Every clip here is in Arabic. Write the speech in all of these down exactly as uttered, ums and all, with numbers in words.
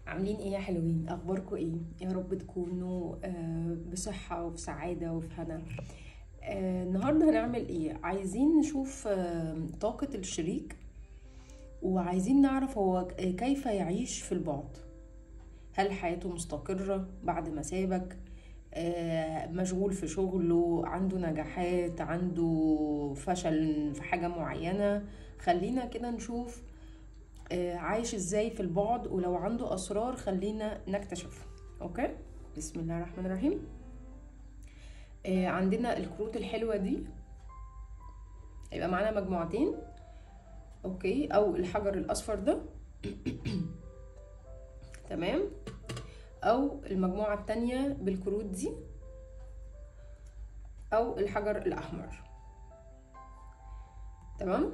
عاملين ايه يا حلوين؟ اخباركم ايه؟ يا رب تكونوا آه، بصحة وفي سعادة وفي هنا. آه، النهاردة هنعمل ايه؟ عايزين نشوف آه، طاقة الشريك، وعايزين نعرف هو كيف يعيش في البعد. هل حياته مستقرة بعد ما سابك؟ آه، مشغول في شغله، عنده نجاحات، عنده فشل في حاجة معينة؟ خلينا كده نشوف آه، عايش ازاي في البعد، ولو عنده اسرار خلينا نكتشفها. اوكي، بسم الله الرحمن الرحيم. آه، عندنا الكروت الحلوة دي، هيبقى معانا مجموعتين. اوكي، او الحجر الاصفر ده تمام، او المجموعة التانية بالكروت دي، او الحجر الاحمر. تمام،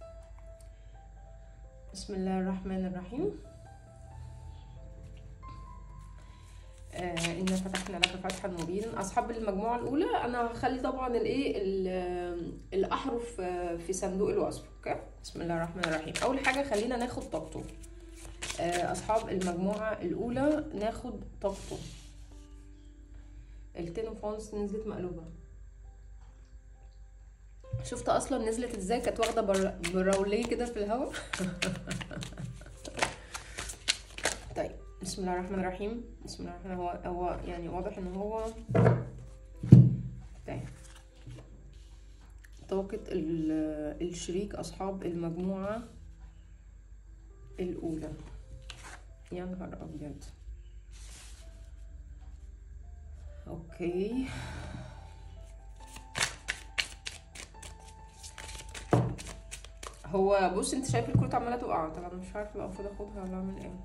بسم الله الرحمن الرحيم. آه إن فتحنا لك فتحا مبينا. أصحاب المجموعة الأولى أنا هخلي طبعا الإيه ال- الأحرف آه، في صندوق الوصف. أوكي، بسم الله الرحمن الرحيم. أول حاجة خلينا ناخد طاقته. آه أصحاب المجموعة الأولى ناخد طاقته. التليفونز نزلت مقلوبة. شفت أصلا نزلت إزاي؟ كانت واخدة بر- براوليه كده في الهواء. طيب، بسم الله الرحمن الرحيم. بسم الله الرحمن الرحيم. هو هو يعني واضح إن هو طيب طاقة الشريك أصحاب المجموعة الأولى. يا نهار أبيض. أوكي، هو بص، انت شايف الكروت عمالة تقع. طبعا مش عارفة بقى المفروض اخدها ولا اعمل ايه.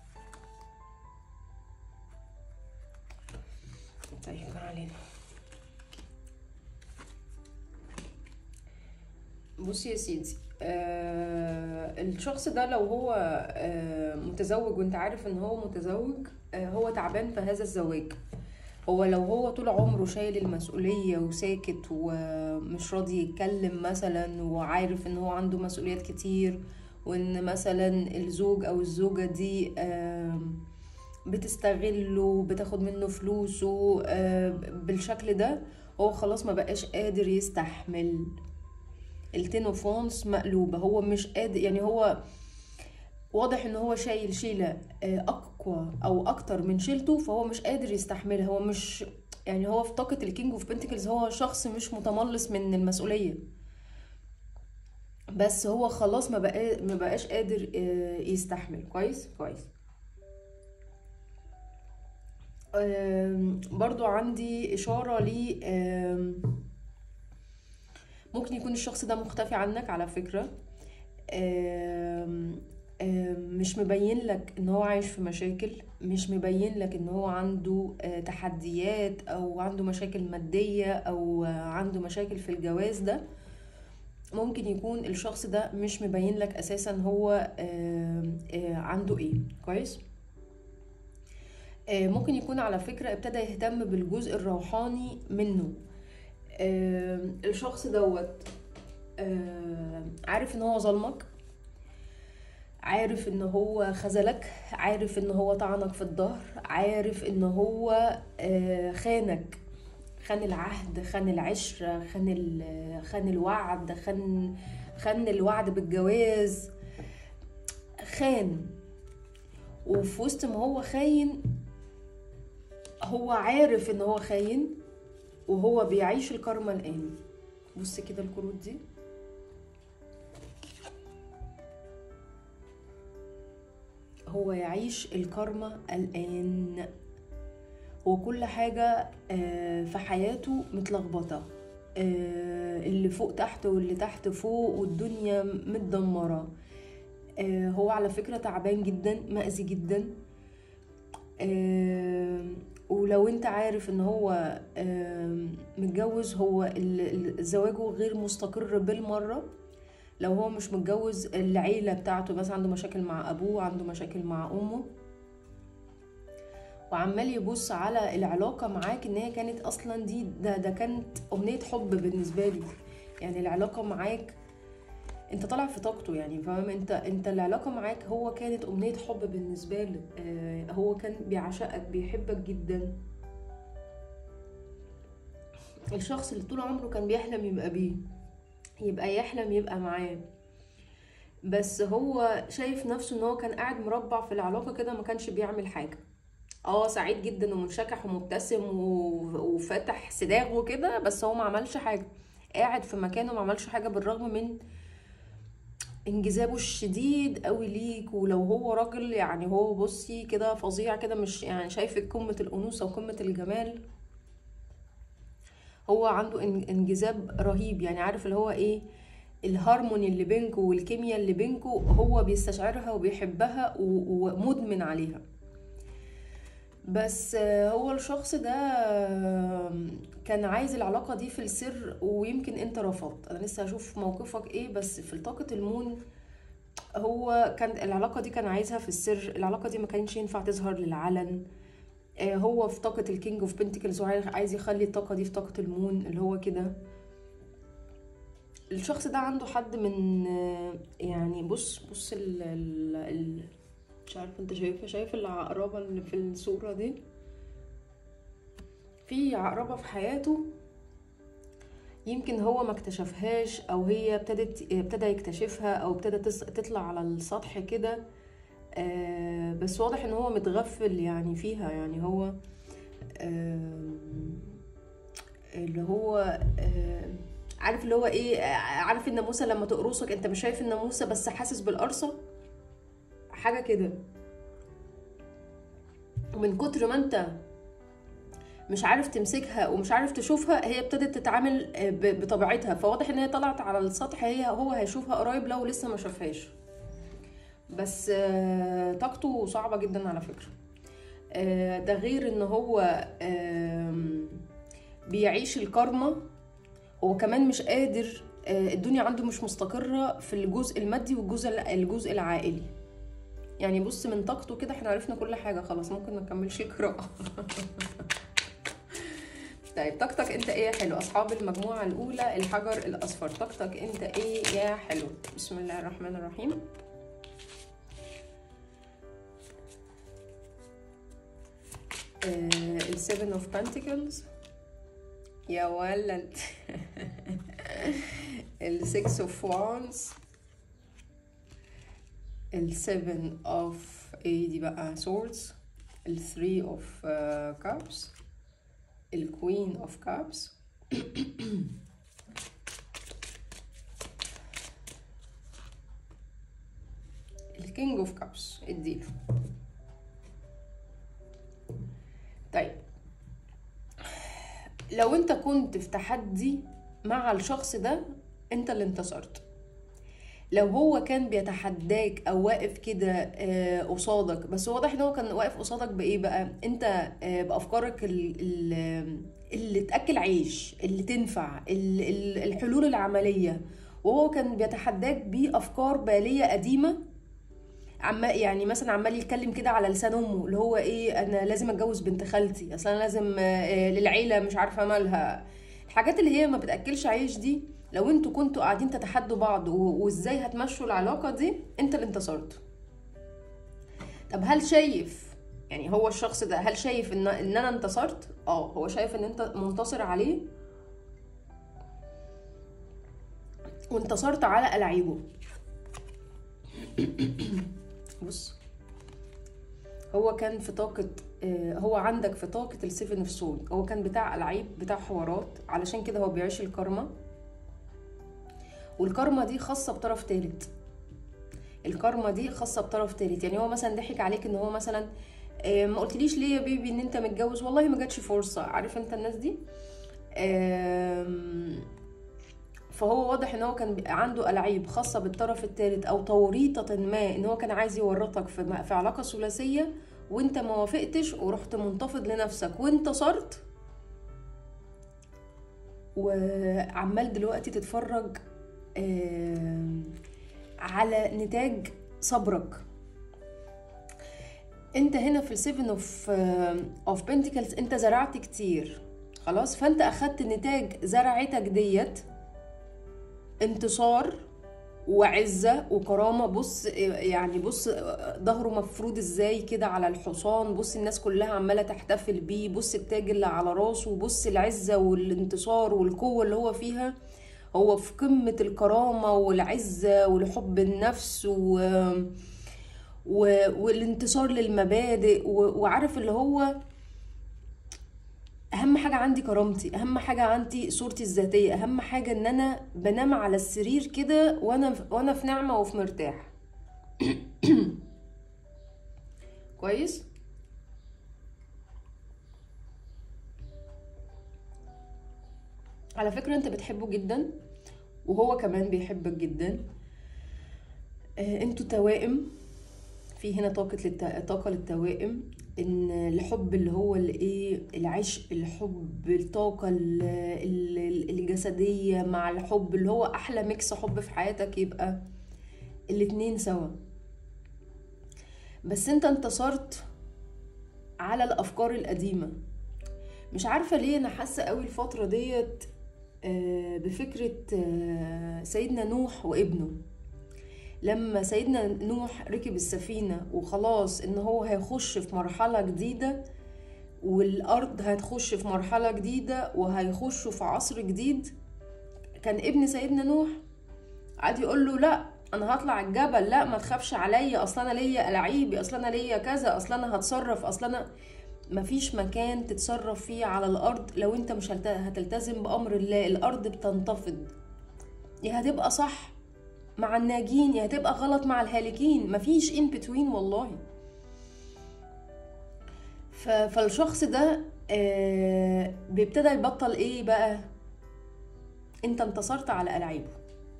طيب ما علينا. بصي يا سيدي، آه الشخص ده لو هو آه متزوج وانت عارف ان هو متزوج، آه هو تعبان في هذا الزواج. هو لو هو طول عمره شايل المسؤولية وساكت ومش راضي يتكلم مثلا، وعارف ان هو عنده مسؤوليات كتير، وان مثلا الزوج او الزوجة دي آم، بتستغله، بتاخد منه فلوسه آه، بالشكل ده، هو خلاص ما بقاش قادر يستحمل. التينوفونس مقلوبة، هو مش قادر، يعني هو واضح ان هو شايل شيلة آه، اقوى او اكتر من شيلته، فهو مش قادر يستحملها. هو مش يعني هو في طاقة الكينج اوف بنتكلز هو شخص مش متملص من المسؤولية، بس هو خلاص ما بقى ما بقاش قادر آه، يستحمل. كويس كويس. آم، برضو عندي اشارة لي، آم، ممكن يكون الشخص ده مختفي عنك على فكرة. آم، آم، مش مبين لك ان هو عايش في مشاكل، مش مبين لك ان هو عنده آه، تحديات او عنده مشاكل مادية او آه، عنده مشاكل في الجواز ده. ممكن يكون الشخص ده مش مبين لك اساسا هو آم، آه، عنده ايه. كويس. آه، ممكن يكون على فكرة ابتدى يهتم بالجزء الروحاني منه. آم، الشخص دوت آم، عارف ان هو ظلمك، عارف ان هو خذلك، عارف ان هو طعنك في الظهر، عارف ان هو آه، خانك، خان العهد، خان العشرة، خان ال- خان الوعد، خان خان الوعد بالجواز، خان. وفي وسط ما هو خاين، هو عارف ان هو خاين، وهو بيعيش الكارما الآن. بص كده الكروت دي، هو يعيش الكارما الآن. هو كل حاجة آه، في حياته متلخبطة، آه، اللي فوق تحت واللي تحت فوق، والدنيا متدمرة. آه، هو على فكرة تعبان جدا، مأذي جدا. آه، ولو انت عارف ان هو آه، متجوز، هو ال- ال- زواجه غير مستقر بالمرة. لو هو مش متجوز، العيلة بتاعته بس عنده مشاكل مع ابوه، عنده مشاكل مع امه، وعمال يبص على العلاقة معاك ان هي كانت اصلا دي ده, ده كانت امنية حب بالنسبة لي. يعني العلاقة معاك انت طالع في طاقته يعني، فاهم؟ انت انت العلاقه معاك هو كانت امنيه حب بالنسبه له، آه هو كان بيعشقك بيحبك جدا، الشخص اللي طول عمره كان بيحلم يبقى بيه، يبقى يحلم يبقى معاه. بس هو شايف نفسه ان هو كان قاعد مربع في العلاقه كده، ما كانش بيعمل حاجه. اه سعيد جدا ومنشكح ومبتسم و- وفاتح صداغه كده، بس هو ما عملش حاجه، قاعد في مكانه ما عملش حاجه، بالرغم من انجذابه الشديد قوي ليك. ولو هو راجل يعني، هو بصي كده فظيع كده، مش يعني شايفك قمه الانوثه وقمه الجمال، هو عنده ان- انجذاب رهيب يعني. عارف اللي هو ايه، الهارموني اللي بينكو والكيمياء اللي بينكو، هو بيستشعرها وبيحبها و- ومدمن عليها. بس آه، هو الشخص ده آه، كان عايز العلاقة دي في السر، ويمكن انت رفضت. انا لسه هشوف موقفك ايه، بس في طاقة المون هو كان العلاقة دي كان عايزها في السر، العلاقة دي ما كانش ينفع تظهر للعلن. آه، هو في طاقة الكينج اوف بنتكلز، وعايز يخلي الطاقة دي في طاقة المون اللي هو كده. الشخص ده عنده حد من آه، يعني، بص بص ال ال ال مش عارفة انت شايفة، شايف العقربة اللي في الصورة دي؟ في عقربة في حياته، يمكن هو ما اكتشفهاش، او هي ابتدت ابتدى يكتشفها، او ابتدى تطلع على السطح كده. آه بس واضح ان هو متغفل يعني فيها، يعني هو آه اللي هو آه عارف اللي هو ايه، آه، عارف الناموسه لما تقرصك انت مش شايف الناموسه بس حاسس بالقرصه، حاجه كده. ومن كتر ما انت مش عارف تمسكها ومش عارف تشوفها، هي ابتدت تتعامل آه، ب- بطبيعتها، فواضح ان هي طلعت على السطح، هي هو هيشوفها قريب لو لسه ما شافهاش. بس آه، طاقته صعبة جدا على فكرة. آه، ده غير ان هو آم، بيعيش الكارما. هو كمان مش قادر، آه، الدنيا عنده مش مستقرة في الجزء المادي والجزء الجزء العائلي. يعني بص من طاقته كده احنا عرفنا كل حاجة، خلاص ممكن ما نكملش القراءة. طيب طاقتك انت ايه يا حلو؟ اصحاب المجموعة الاولى الحجر الاصفر، طاقتك انت ايه يا حلو؟ بسم الله الرحمن الرحيم. السيفن اوف بنتكلز يا ولد. السكس اوف وانز، السيفن اوف ايه دي بقى سوردز، الثري اوف كابس، الكوين اوف كابس، الكينج اوف كابس. اديله. طيب لو انت كنت في تحدي مع الشخص ده انت اللي انتصرت. لو هو كان بيتحداك او واقف كده آه، قصادك، بس واضح ان هو كان واقف قصادك بايه بقى؟ انت آه، بافكارك ال- ال- اللي تاكل عيش، اللي تنفع، ال- ال- الحلول العمليه، وهو كان بيتحداك بافكار باليه قديمه. عمال يعني مثلا عمال يتكلم كده على لسان امه، اللي هو ايه، انا لازم اتجوز بنت خالتي، اصل انا لازم آه، للعيله مش عارفه مالها، الحاجات اللي هي ما بتاكلش عيش دي. لو انتوا كنتوا قاعدين تتحدوا بعض و- وازاي هتمشوا العلاقه دي، انت اللي انتصرت. طب هل شايف يعني هو الشخص ده، هل شايف ان ان انا انتصرت؟ اه هو شايف ان انت منتصر عليه وانتصرت على ألاعيبه. بص هو كان في طاقة آه، هو عندك في طاقة السيفن اوف سود، هو كان بتاع ألعاب بتاع حوارات، علشان كده هو بيعيش الكارما. والكارما دي خاصة بطرف تالت، الكارما دي خاصة بطرف تالت. يعني هو مثلا ضحك عليك ان هو مثلا آه، ما قلتليش ليه يا بيبي ان انت متجوز، والله ما جاتش فرصة، عارف انت الناس دي. آم، فهو واضح ان هو كان عنده ألاعيب خاصة بالطرف الثالث، او توريطة ما، ان هو كان عايز يورطك في في علاقة ثلاثية، وانت ما وافقتش ورحت منتفض لنفسك وانتصرت، وعمال دلوقتي تتفرج آم، على نتاج صبرك. انت هنا في السيفن اوف اوف بنتكلز انت زرعت كتير خلاص، فانت اخدت نتاج زرعتك ديت، انتصار وعزة وكرامة. بص يعني بص ظهره مفروض ازاي كده على الحصان، بص الناس كلها عمالة تحتفل بيه، بص التاج اللي على راسه، بص العزة والانتصار والقوة اللي هو فيها. هو في قمة الكرامة والعزة والحب النفس و... و... والانتصار للمبادئ و... وعارف اللي هو اهم حاجة عندي كرامتي، اهم حاجة عندي صورتي الذاتية، اهم حاجة ان انا بنام على السرير كده وانا وانا في نعمة وفي مرتاح. كويس. على فكرة انت بتحبه جدا وهو كمان بيحبك جدا. آه، انتوا توائم. في هنا طاقة للت... طاقة للتوائم، ان الحب اللي هو الايه العشق، الحب الطاقة ال- ال- الجسدية مع الحب اللي هو احلى ميكس حب في حياتك، يبقى الاتنين سوا. بس انت انتصرت على الافكار القديمة. مش عارفة ليه انا حاسة قوي الفترة ديت آه، بفكرة آه، سيدنا نوح وابنه. لما سيدنا نوح ركب السفينة وخلاص ان هو هيخش في مرحلة جديدة، والارض هتخش في مرحلة جديدة وهيخشوا في عصر جديد، كان ابن سيدنا نوح قعد يقول له لا انا هطلع الجبل، لا ما تخافش عليا، اصلا انا ليا الاعيبي، اصلا انا ليا كذا، اصلا انا هتصرف، اصلا انا مفيش مكان تتصرف فيه على الارض لو انت مش هتلتزم بامر الله. الارض بتنتفض، يا هتبقى صح مع الناجين يا هتبقى غلط مع الهالكين، مفيش ان بتوين والله. فالشخص ده آه بيبتدى يبطل ايه بقى، انت انتصرت على ألاعيبه.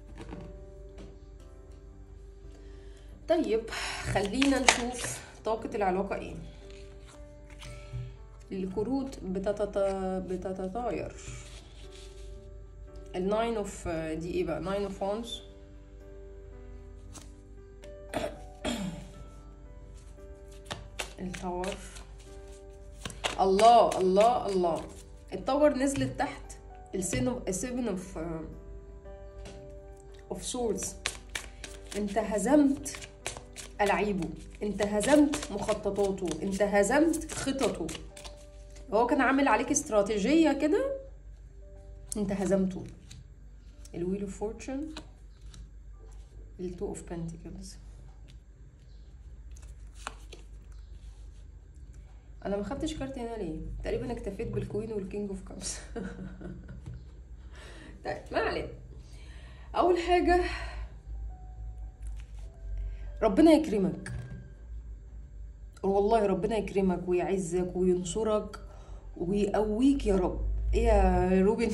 طيب خلينا نشوف طاقة العلاقة ايه. الكروت بتتط... بتتطاير. الناين اوف دي ايه بقى، ناين اوف وانز، التاور. الله الله الله، التاور نزلت تحت السيفن اوف اوف سورز. انت هزمت ألاعيبه، انت هزمت مخططاته، انت هزمت خططه. هو كان عامل عليك استراتيجية كده، انت هزمته. الويل اوف فورتشن، التو اوف بنتيكلز. انا ما خدتش كارت هنا ليه؟ تقريبا اكتفيت بالكوين والكينج اوف كابس. طيب ما علينا. اول حاجه ربنا يكرمك، والله ربنا يكرمك ويعزك وينصرك ويقويك يا رب. ايه يا روبن؟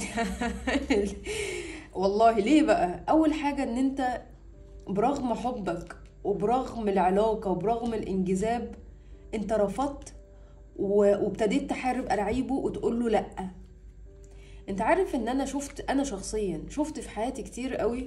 والله ليه بقى؟ اول حاجه ان انت برغم حبك وبرغم العلاقه وبرغم الانجذاب انت رفضت وابتديت تحارب ألاعيبه وتقول له لا. انت عارف ان انا شفت، انا شخصيا شفت في حياتي كتير قوي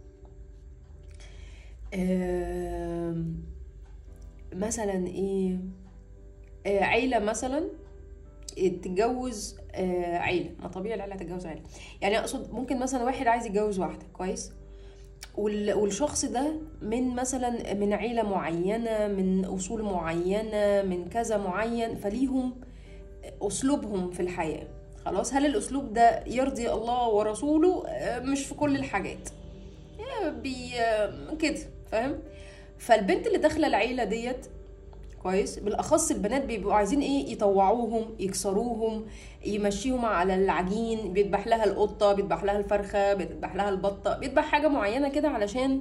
مثلا ايه، عيلة مثلا تتجوز عيلة، ما طبيعي العيلة تتجوز عيلة، يعني اقصد ممكن مثلا واحد عايز يتجوز واحدة كويس، والشخص ده من مثلا من عيلة معينة، من أصول معينة، من كذا معين، فليهم أسلوبهم في الحياة. خلاص، هل الأسلوب ده يرضي الله ورسوله؟ مش في كل الحاجات بي كده، فاهم؟ فالبنت اللي داخلة العيلة ديت كويس، بالاخص البنات بيبقوا عايزين ايه، يطوعوهم، يكسروهم، يمشيهم على العجين، بيذبح لها القطه، بيذبح لها الفرخه، بيذبح لها البطه، بيذبح حاجه معينه كده علشان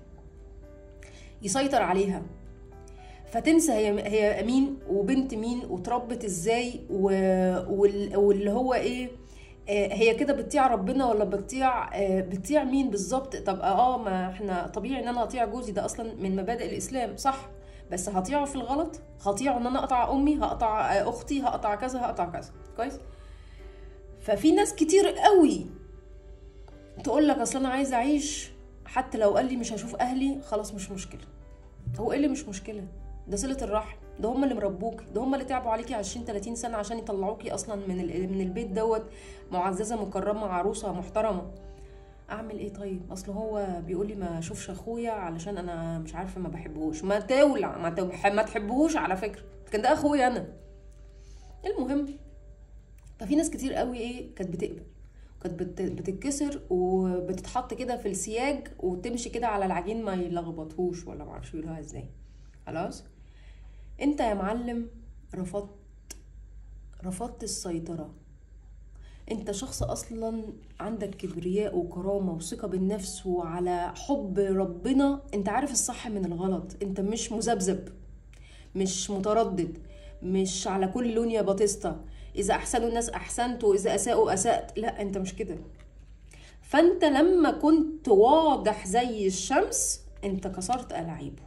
يسيطر عليها. فتنسى هي هي مين وبنت مين وتربت ازاي واللي هو ايه، هي كده بتطيع ربنا ولا بتطيع بتطيع مين بالظبط؟ طب اه ما احنا طبيعي ان انا اطيع جوزي، ده اصلا من مبادئ الاسلام صح، بس هطيعه في الغلط، هطيعه ان انا اقطع امي، هقطع اختي، هقطع كذا هقطع كذا كويس. ففي ناس كتير قوي تقول لك اصل انا عايزه اعيش حتى لو قال لي مش هشوف اهلي خلاص مش مشكله. هو ايه اللي مش مشكله؟ ده صله الرحم، ده هم اللي مربوك، ده هم اللي تعبوا عليكي عشرين تلاتين سنه عشان يطلعوكي اصلا من من البيت دوت معززه مكرمه عروسه محترمه. اعمل ايه طيب؟ اصل هو بيقول لي ما اشوفش اخويا علشان انا مش عارفه ما بحبهوش. ما تولع، ما, تبح... ما تحبهوش على فكره، كان ده اخويا انا. المهم، ففي ناس كتير قوي ايه كانت بتقبل، كانت بت... بتتكسر وبتتحط كده في السياج وتمشي كده على العجين ما يلخبطهوش، ولا معرفش يقولوها ازاي. خلاص، انت يا معلم رفضت، رفضت السيطره. انت شخص اصلا عندك كبرياء وكرامة وثقة بالنفس وعلى حب ربنا. انت عارف الصح من الغلط، انت مش مذبذب، مش متردد، مش على كل لون يا باتيستا، اذا احسنوا الناس احسنت واذا اساءوا اسأت. لا، انت مش كده. فانت لما كنت واضح زي الشمس انت كسرت ألاعيبه،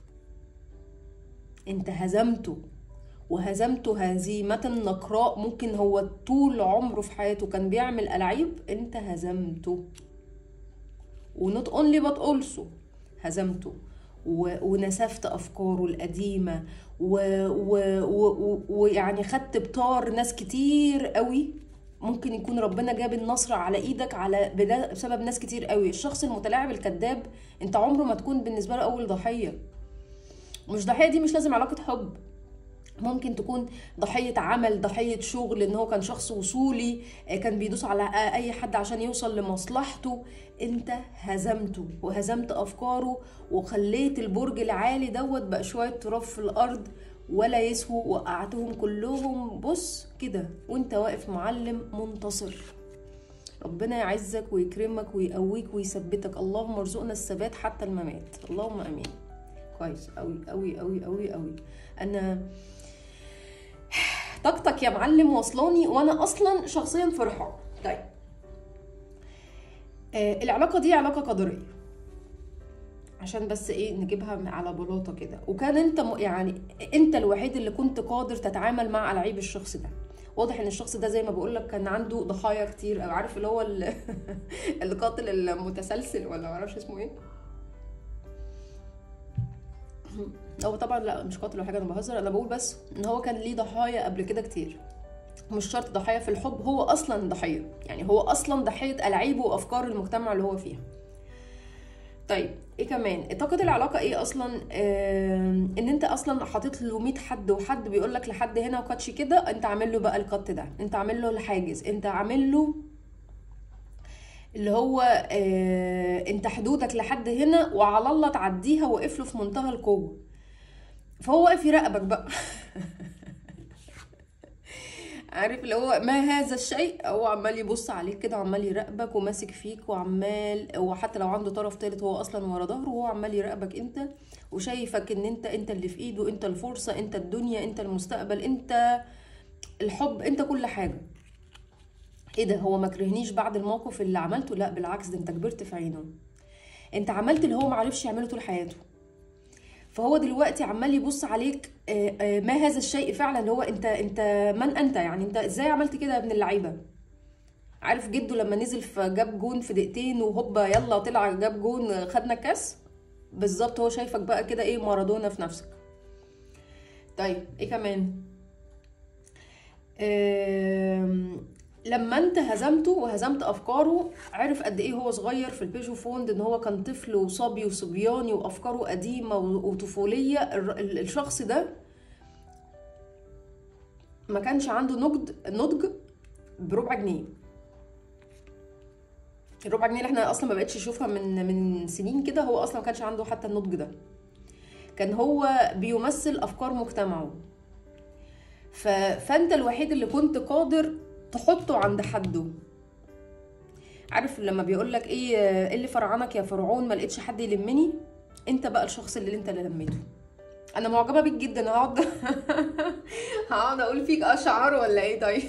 انت هزمته، وهزمته هزيمة نقراء. ممكن هو طول عمره في حياته كان بيعمل ألاعيب، انت هزمته. ونوت اونلي بات اولسو هزمته، ونسفت افكاره القديمة، ويعني خدت بطار ناس كتير قوي. ممكن يكون ربنا جاب النصر على ايدك على بسبب ناس كتير قوي. الشخص المتلاعب الكذاب انت عمره ما تكون بالنسبة له اول ضحية. مش ضحية دي مش لازم علاقة حب، ممكن تكون ضحية عمل، ضحية شغل، ان هو كان شخص وصولي كان بيدوس على اي حد عشان يوصل لمصلحته. انت هزمته وهزمت افكاره وخليت البرج العالي دوت بقى شوية تراب في الارض ولا يسهو، وقعتهم كلهم بص كده وانت واقف معلم منتصر. ربنا يعزك ويكرمك ويقويك ويثبتك. اللهم ارزقنا الثبات حتى الممات، اللهم امين. كويس قوي قوي قوي قوي قوي. انا طاقتك يا معلم وصلاني وانا اصلا شخصيا فرحة. طيب، آه العلاقة دي علاقة قدرية عشان بس ايه نجيبها على بلاطة كده. وكان انت م... يعني انت الوحيد اللي كنت قادر تتعامل مع ألاعيب الشخص ده. واضح ان الشخص ده زي ما بقولك كان عنده ضحايا كتير، او عارف اللي هو ال... القاتل المتسلسل ولا معرفش اسمه ايه. هو طبعا لا مش قاتل ولا حاجه، انا بهزر، انا بقول بس ان هو كان ليه ضحايا قبل كده كتير. مش شرط ضحايا في الحب، هو اصلا ضحيه، يعني هو اصلا ضحيه ألاعيبه وافكار المجتمع اللي هو فيها. طيب ايه كمان طاقه العلاقه؟ ايه اصلا آه ان انت اصلا حاطط له مية حد، وحد بيقول لك لحد هنا وكاتش كده، انت عامل له بقى القط ده، انت عامل له الحاجز، انت عامل له اللي هو آه انت حدودك لحد هنا وعلى الله تعديها، واقف له في منتهى القوه. فهو واقف يراقبك بقى. عارف اللي هو ما هذا الشيء، هو عمال يبص عليك كده وعمال يراقبك وماسك فيك وعمال، وحتى لو عنده طرف تالت هو اصلا ورا ظهره وهو عمال يراقبك انت، وشايفك ان انت انت اللي في ايده، انت الفرصه، انت الدنيا، انت المستقبل، انت الحب، انت كل حاجه. ايه ده؟ هو ما كرهنيش بعد الموقف اللي عملته؟ لا بالعكس، ده انت كبرت في عينه، انت عملت اللي هو معرفش يعمله طول حياته. فهو دلوقتي عمال يبص عليك ما هذا الشيء فعلا، اللي هو انت انت من انت، يعني انت ازاي عملت كده يا ابن اللعيبه؟ عارف جده لما نزل فجاب جون في دقيقتين وهوبا يلا طلع جاب جون خدنا الكاس؟ بالظبط، هو شايفك بقى كده ايه، مارادونا في نفسك. طيب ايه كمان؟ لما انت هزمته وهزمت افكاره، عرف قد ايه هو صغير في البيجو فوند، ان هو كان طفل وصبي وصبياني وافكاره قديمه وطفوليه. الشخص ده ما كانش عنده نضج نضج بربع جنيه. الربع جنيه اللي احنا اصلا ما بقتش نشوفها من من سنين كده، هو اصلا ما كانش عنده حتى النضج ده. كان هو بيمثل افكار مجتمعه. ف... فانت الوحيد اللي كنت قادر تحطه عند حده. عارف لما بيقول لك ايه اللي فرعنك يا فرعون ما لقيتش حد يلمني؟ انت بقى الشخص اللي انت اللي لميته. انا معجبه بيك جدا، هقعد هقعد اقول فيك اشعار ولا ايه؟ طيب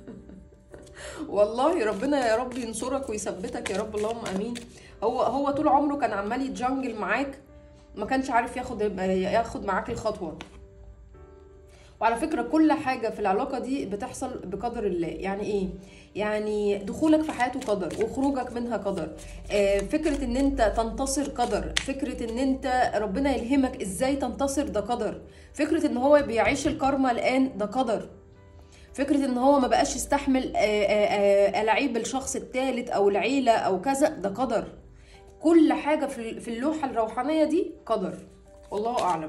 والله ربنا يا رب ينصرك ويثبتك يا رب، اللهم امين. هو هو طول عمره كان عمال يتجنجل معاك، ما كانش عارف ياخد ياخد معاك الخطوه. وعلى فكرة كل حاجة في العلاقة دي بتحصل بقدر الله. يعني ايه؟ يعني دخولك في حياته قدر، وخروجك منها قدر. آه فكرة ان انت تنتصر قدر، فكرة ان انت ربنا يلهمك ازاي تنتصر ده قدر، فكرة ان هو بيعيش الكارما الان ده قدر. فكره ان هو ما بقاش يستحمل آه، آه، آه، الاعيب الشخص الثالث او العيله او كذا، ده قدر. كل حاجه في في اللوحه الروحانيه دي قدر، والله اعلم.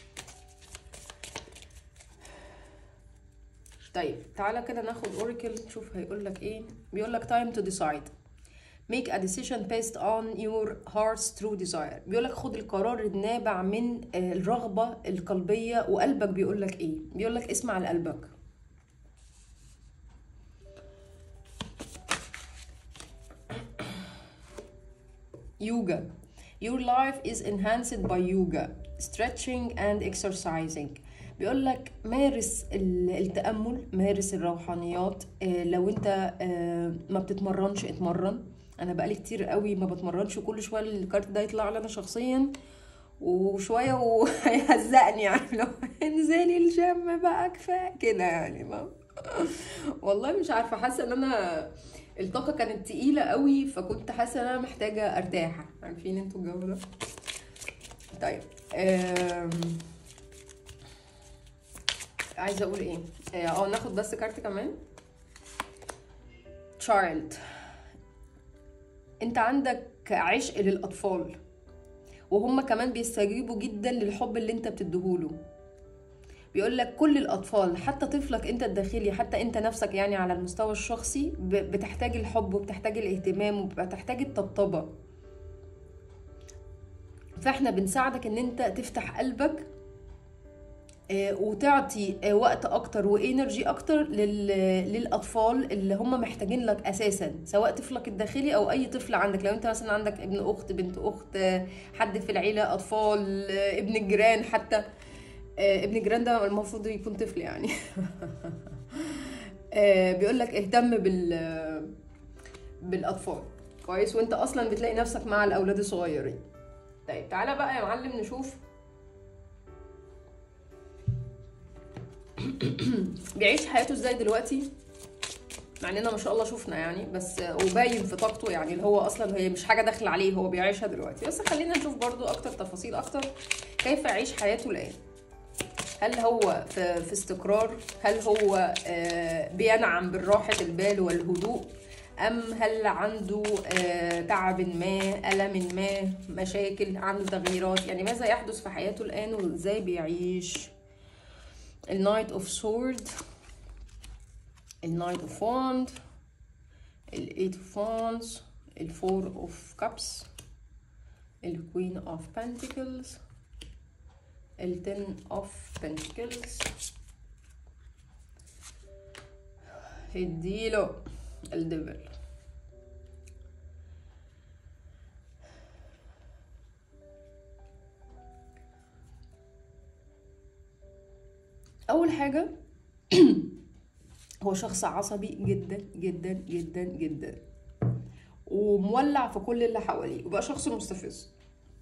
طيب تعالى كده ناخد اوراكل نشوف هيقول لك ايه. بيقول لك time to decide make a decision based on your heart's true desire. بيقول لك خد القرار النابع من آه، الرغبه القلبيه، وقلبك بيقول لك ايه. بيقول لك اسمع لقلبك. يوجا. Your life is enhanced by yoga, stretching and exercising. بيقول لك مارس ال- التأمل، مارس الروحانيات. آه، لو انت آه، ما بتتمرنش اتمرن. انا بقالي كتير قوي ما بتمرنش، وكل شويه الكارت ده يطلع لي انا شخصيا وشويه وهيهزقني يعني. لو انزلي الجيم بقى كفايه كده يعني. ما والله مش عارفه، حاسه ان انا الطاقه كانت تقيله قوي، فكنت حاسه ان انا محتاجه ارتاح. عارفين انتوا الجو ده. طيب آم، عايزه اقول ايه. اه ناخد بس كارت كمان. تشايلد. انت عندك عشق للاطفال، وهم كمان بيستجيبوا جدا للحب اللي انت بتديهوله. بيقول لك كل الاطفال، حتى طفلك انت الداخلي، حتى انت نفسك يعني على المستوى الشخصي ب- بتحتاج الحب وبتحتاج الاهتمام وبتحتاج الطبطبه. فاحنا بنساعدك ان انت تفتح قلبك آه، وتعطي آه، وقت اكتر وانرجي اكتر لل- للاطفال اللي هم محتاجين لك اساسا، سواء طفلك الداخلي او اي طفل عندك. لو انت مثلا عندك ابن اخت، بنت اخت، آه، حد في العيله، اطفال، آه، ابن الجيران حتى. آه، ابن الجيران ده المفروض يكون طفل يعني. آه، بيقول لك اهتم بال بالاطفال كويس، وانت اصلا بتلاقي نفسك مع الاولاد الصغيرين. طيب تعالى بقى يا معلم نشوف بيعيش حياته ازاي دلوقتي. مع اننا ما شاء الله شفنا يعني، بس وباين في طاقته يعني، اللي هو اصلا هي مش حاجه داخله عليه، هو بيعيشها دلوقتي. بس خلينا نشوف برضو اكتر تفاصيل اكتر كيف يعيش حياته الان. هل هو في, في استقرار؟ هل هو آه، بينعم بالراحه البال والهدوء؟ ام هل عنده آه، تعب ما، الم ما، مشاكل، عنده تغييرات؟ يعني ماذا يحدث في حياته الان وازاي بيعيش. النايت اوف سورد، النايت اوف واند، الايت اوف وانز، الفور اوف كابس، الكوين اوف بنتيكلز، التن اوف بنتيكلز. اديله الدبل. اول حاجه هو شخص عصبي جدا جدا جدا جدا، ومولع في كل اللي حواليه، وبقى شخص مستفز،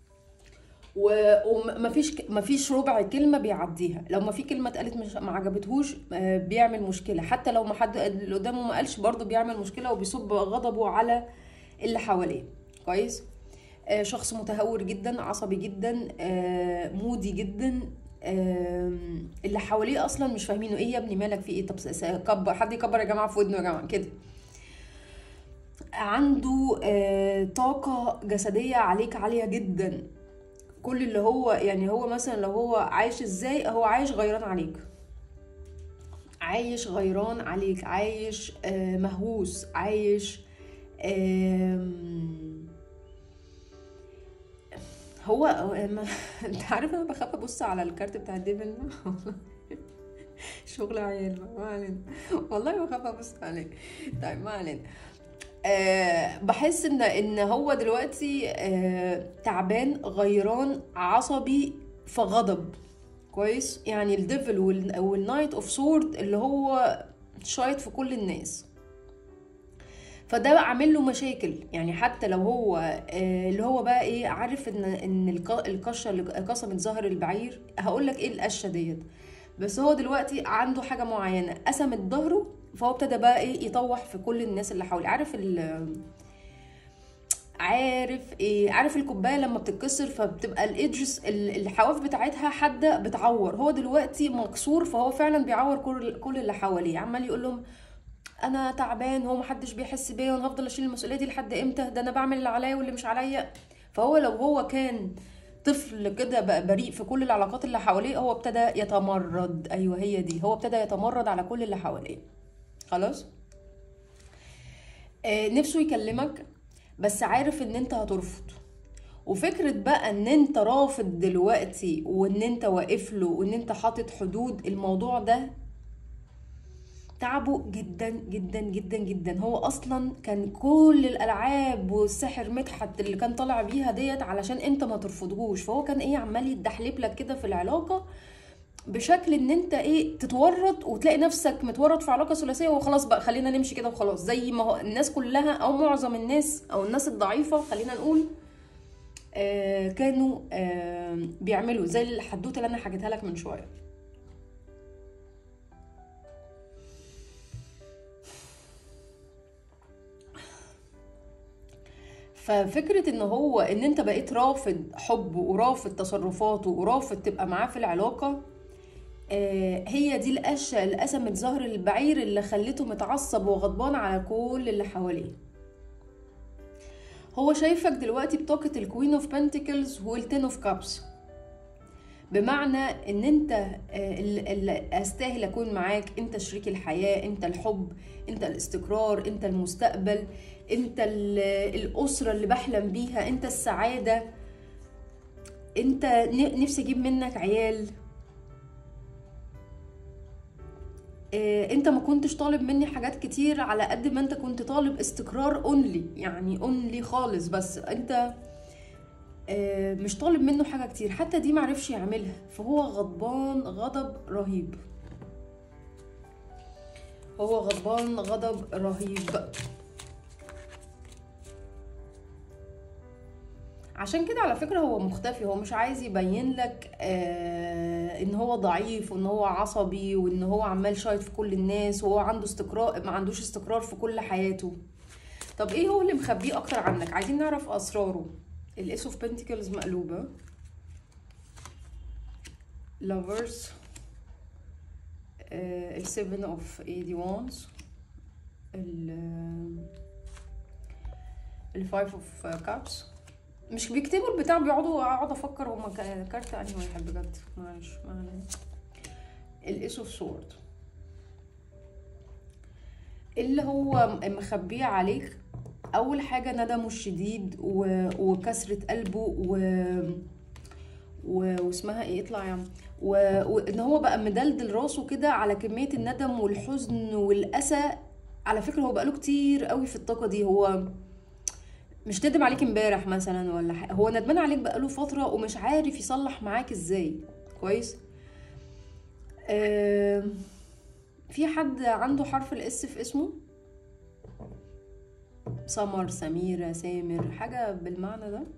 ومفيش مفيش ربع كلمه بيعديها. لو ما في كلمه اتقالت مش ما عجبتهوش آه، بيعمل مشكله. حتى لو ما حد اللي قدامه ما قالش برضه بيعمل مشكله، وبيصب غضبه على اللي حواليه كويس. آه، شخص متهور جدا، عصبي جدا، آه، مودي جدا. آم، اللي حواليه اصلا مش فاهمينه. ايه يا ابني مالك في ايه؟ طب س- س- كبر، حد يكبر يا جماعه في ودنه يا جماعه كده. عنده آه، طاقه جسديه عليك عاليه جدا. كل اللي هو يعني، هو مثلا لو هو عايش ازاي، هو عايش غيران عليك، عايش غيران عليك، عايش آه، مهووس، عايش آم، هو هو- ما- انت عارف انا بخاف ابص على الكارت بتاع الديفل ده. شغل عيال بقى، ما علينا. والله بخاف ابص عليه. طيب ما علينا. أه بحس ان ان هو دلوقتي أه تعبان، غيران، عصبي، في غضب كويس. يعني الديفل والنايت اوف سورد اللي هو شايط في كل الناس، فده عامل له مشاكل. يعني حتى لو هو آه، اللي هو بقى ايه، عارف ان ان الق- القشه اللي قسمت ظهر البعير، هقول لك ايه القشه ديت. بس هو دلوقتي عنده حاجه معينه قسمت ظهره، فهو ابتدى بقى ايه، يطوح في كل الناس اللي حواليه. عارف ال عارف ايه، عارف الكوبايه لما بتتكسر فبتبقى الايدجز الحواف بتاعتها حاده بتعور، هو دلوقتي مكسور فهو فعلا بيعور كل كل اللي حواليه، عمال يقول لهم انا تعبان، هو محدش بيحس بيا وانا هفضل اشيل المسؤوليه دي لحد امتى، ده انا بعمل اللي عليا واللي مش عليا. فهو لو هو كان طفل كده بقى بريء في كل العلاقات اللي حواليه، هو ابتدى يتمرد، ايوه هي دي، هو ابتدى يتمرد على كل اللي حواليه. خلاص. آه نفسه يكلمك بس عارف ان انت هترفض، وفكرة بقى ان انت رافض دلوقتي وان انت واقف له وان انت حاطط حدود، الموضوع ده تعبه جدا جدا جدا جدا. هو اصلا كان كل الالعاب والسحر مدحت اللي كان طالع بيها ديت علشان انت ما ترفضهوش، فهو كان ايه عمال يتدحلب لك كده في العلاقة بشكل ان انت ايه تتورط وتلاقي نفسك متورط في علاقة ثلاثية وخلاص بقى خلينا نمشي كده وخلاص، زي ما هو الناس كلها او معظم الناس او الناس الضعيفة خلينا نقول آه كانوا آه بيعملوا زي الحدوته اللي انا حكيتها لك من شويه. ففكره ان هو ان انت بقيت رافض حبه ورافض تصرفاته ورافض تبقى معاه في العلاقه، آه هي دي القشه اللي قسمت ظهر البعير اللي خلته متعصب وغضبان على كل اللي حواليه. هو شايفك دلوقتي بطاقة الكوين اوف بنتكلز والتين اوف كابس، بمعنى ان انت اللي استاهل اكون معاك، انت شريك الحياة، انت الحب، انت الاستقرار، انت المستقبل، انت الاسرة اللي بحلم بيها، انت السعادة، انت نفسي اجيب منك عيال، انت ما كنتش طالب مني حاجات كتير على قد ما انت كنت طالب استقرار اونلي، يعني اونلي خالص، بس انت مش طالب منه حاجة كتير، حتى دي معرفش يعملها، فهو غضبان غضب رهيب، هو غضبان غضب رهيب. عشان كده على فكرة هو مختفي، هو مش عايز يبين لك آه ان هو ضعيف وان هو عصبي وان هو عمال شايط في كل الناس وهو عنده استقرار، ما عندوش استقرار في كل حياته. طب ايه هو اللي مخبيه اكتر عنك؟ عايزين نعرف اسراره. الاس اوف بنتكلز مقلوبة، لافرز، السيفن اوف ايدي وانز، الفايف اوف كابس. مش بيكتبوا البتاع، بيقعدوا اقعد افكر هما كارت انهي واحد بجد، معلش معلش. الايس اوف سورد اللي هو مخبيه عليك اول حاجه ندمه الشديد و... وكسره قلبه و... و... واسمها ايه اطلع يعني و... وان هو بقى مدلدل راسه كده على كميه الندم والحزن والاسى. على فكره هو بقاله كتير قوي في الطاقه دي، هو مش ندم عليك امبارح مثلا ولا حاجه، هو ندمان عليك بقاله فتره ومش عارف يصلح معاك ازاي. كويس. آه... في حد عنده حرف الاس في اسمه؟ سمر، سميرة، سامر، حاجة بالمعنى ده.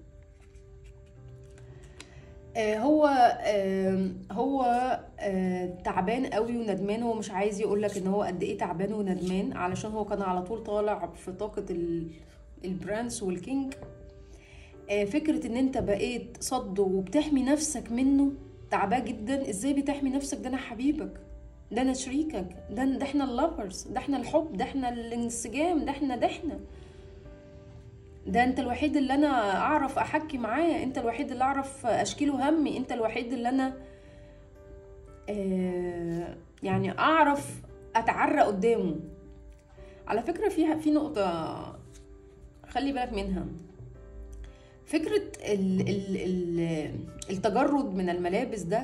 آه هو آه هو آه تعبان قوي وندمان، هو مش عايز يقولك ان هو قد ايه تعبان وندمان، علشان هو كان على طول طالع في طاقة البرانس والكينج. آه فكرة ان انت بقيت صده وبتحمي نفسك منه تعباه جدا. ازاي بتحمي نفسك؟ ده انا حبيبك، ده انا شريكك، ده, ده احنا اللافرز، ده احنا الحب، ده احنا الانسجام، ده احنا ده احنا ده انت الوحيد اللي انا اعرف احكي معاه، انت الوحيد اللي اعرف اشكيله همي، انت الوحيد اللي انا آه يعني اعرف اتعرى قدامه. على فكرة فيها في نقطة خلي بالك منها، فكرة ال ال ال التجرد من الملابس ده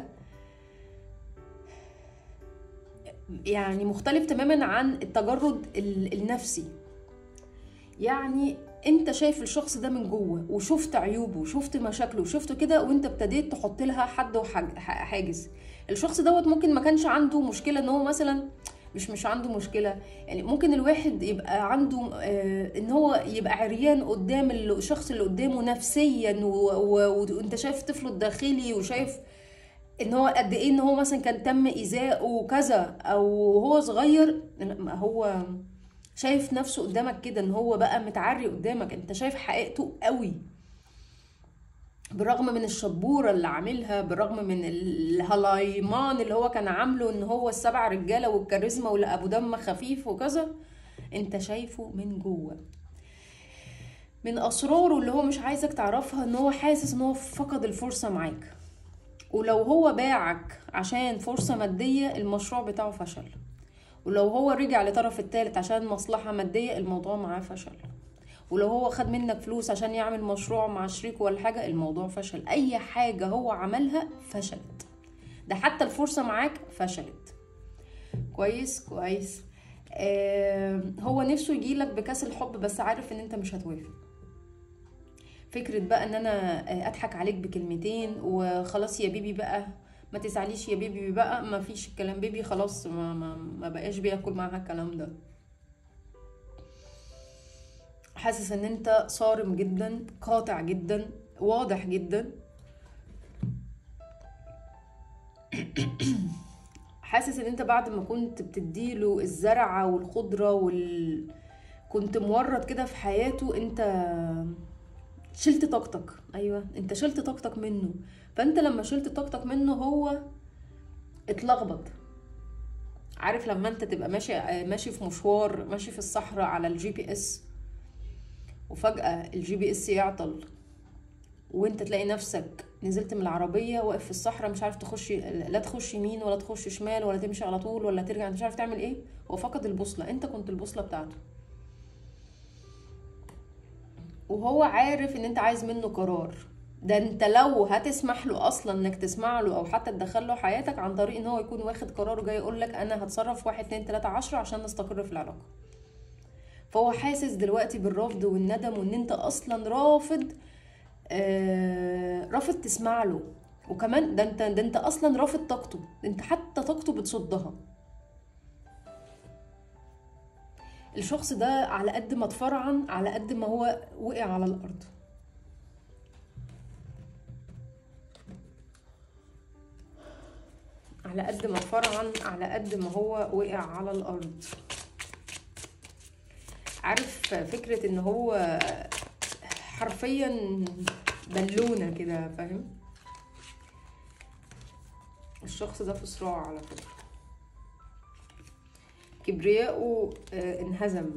يعني مختلف تماما عن التجرد النفسي. يعني انت شايف الشخص ده من جوه وشفت عيوبه وشفت مشاكله وشفته كده، وانت ابتديت تحط لها حد وحاجز. الشخص دوت ممكن ما كانش عنده مشكله ان هو مثلا مش مش عنده مشكله، يعني ممكن الواحد يبقى عنده اه ان هو يبقى عريان قدام الشخص اللي قدامه نفسيا، وانت شايف طفله الداخلي وشايف ان هو قد ايه ان هو مثلا كان تم ايذائه وكذا او هو صغير. هو شايف نفسه قدامك كده ان هو بقى متعري قدامك، انت شايف حقيقته قوي، بالرغم من الشبوره اللي عاملها، بالرغم من الهلايمان اللي هو كان عامله ان هو السبع رجاله والكاريزما ولا ابو دم خفيف وكذا، انت شايفه من جوه. من اسراره اللي هو مش عايزك تعرفها ان هو حاسس ان هو فقد الفرصه معاك، ولو هو باعك عشان فرصه ماديه المشروع بتاعه فشل، ولو هو رجع لطرف التالت عشان مصلحه ماديه الموضوع معاه فشل، ولو هو خد منك فلوس عشان يعمل مشروع مع شريك ولا حاجه الموضوع فشل. اي حاجه هو عملها فشلت، ده حتى الفرصه معاك فشلت. كويس كويس. آه هو نفسه يجيلك بكاس الحب بس عارف ان انت مش هتوافق. فكرة بقى ان انا اضحك عليك بكلمتين وخلاص يا بيبي بقى، ما تزعليش يا بيبي بقى، ما فيش الكلام بيبي خلاص، ما, ما, ما بقاش بياكل معاها الكلام ده. حاسس ان انت صارم جدا، قاطع جدا، واضح جدا. حاسس ان انت بعد ما كنت بتديله الزرعة والخضرة وال... كنت مورد كده في حياته، انت شلت طاقتك. ايوه انت شلت طاقتك منه، فانت لما شلت طاقتك منه هو اتلخبط. عارف لما انت تبقى ماشي ماشي في مشوار، ماشي في الصحراء على الجي بي اس، وفجأة الجي بي اس يعطل وانت تلاقي نفسك نزلت من العربية واقف في الصحراء مش عارف تخش، لا تخش يمين ولا تخش شمال ولا تمشي على طول ولا ترجع، انت مش عارف تعمل ايه. هو فقد البوصلة، انت كنت البوصلة بتاعته، وهو عارف ان انت عايز منه قرار. ده انت لو هتسمح له اصلا انك تسمع له او حتى تدخله حياتك عن طريق ان هو يكون واخد قرار وجاي يقول لك انا هتصرف واحد اتنين تلاتة عشرة عشان نستقر في العلاقة، فهو حاسس دلوقتي بالرفض والندم وان انت اصلا رافض، آه رافض تسمع له. وكمان ده انت ده انت اصلا رافض طاقته، ده انت حتى طاقته بتصدها. الشخص ده على قد ما اتفرعن على قد ما هو وقع على الارض. على قد ما اتفرعن على قد ما هو وقع على الارض. عارف فكرة ان هو حرفيا بالونة كده، فاهم؟ الشخص ده في صراع على فكرة، كبرياءه انهزم.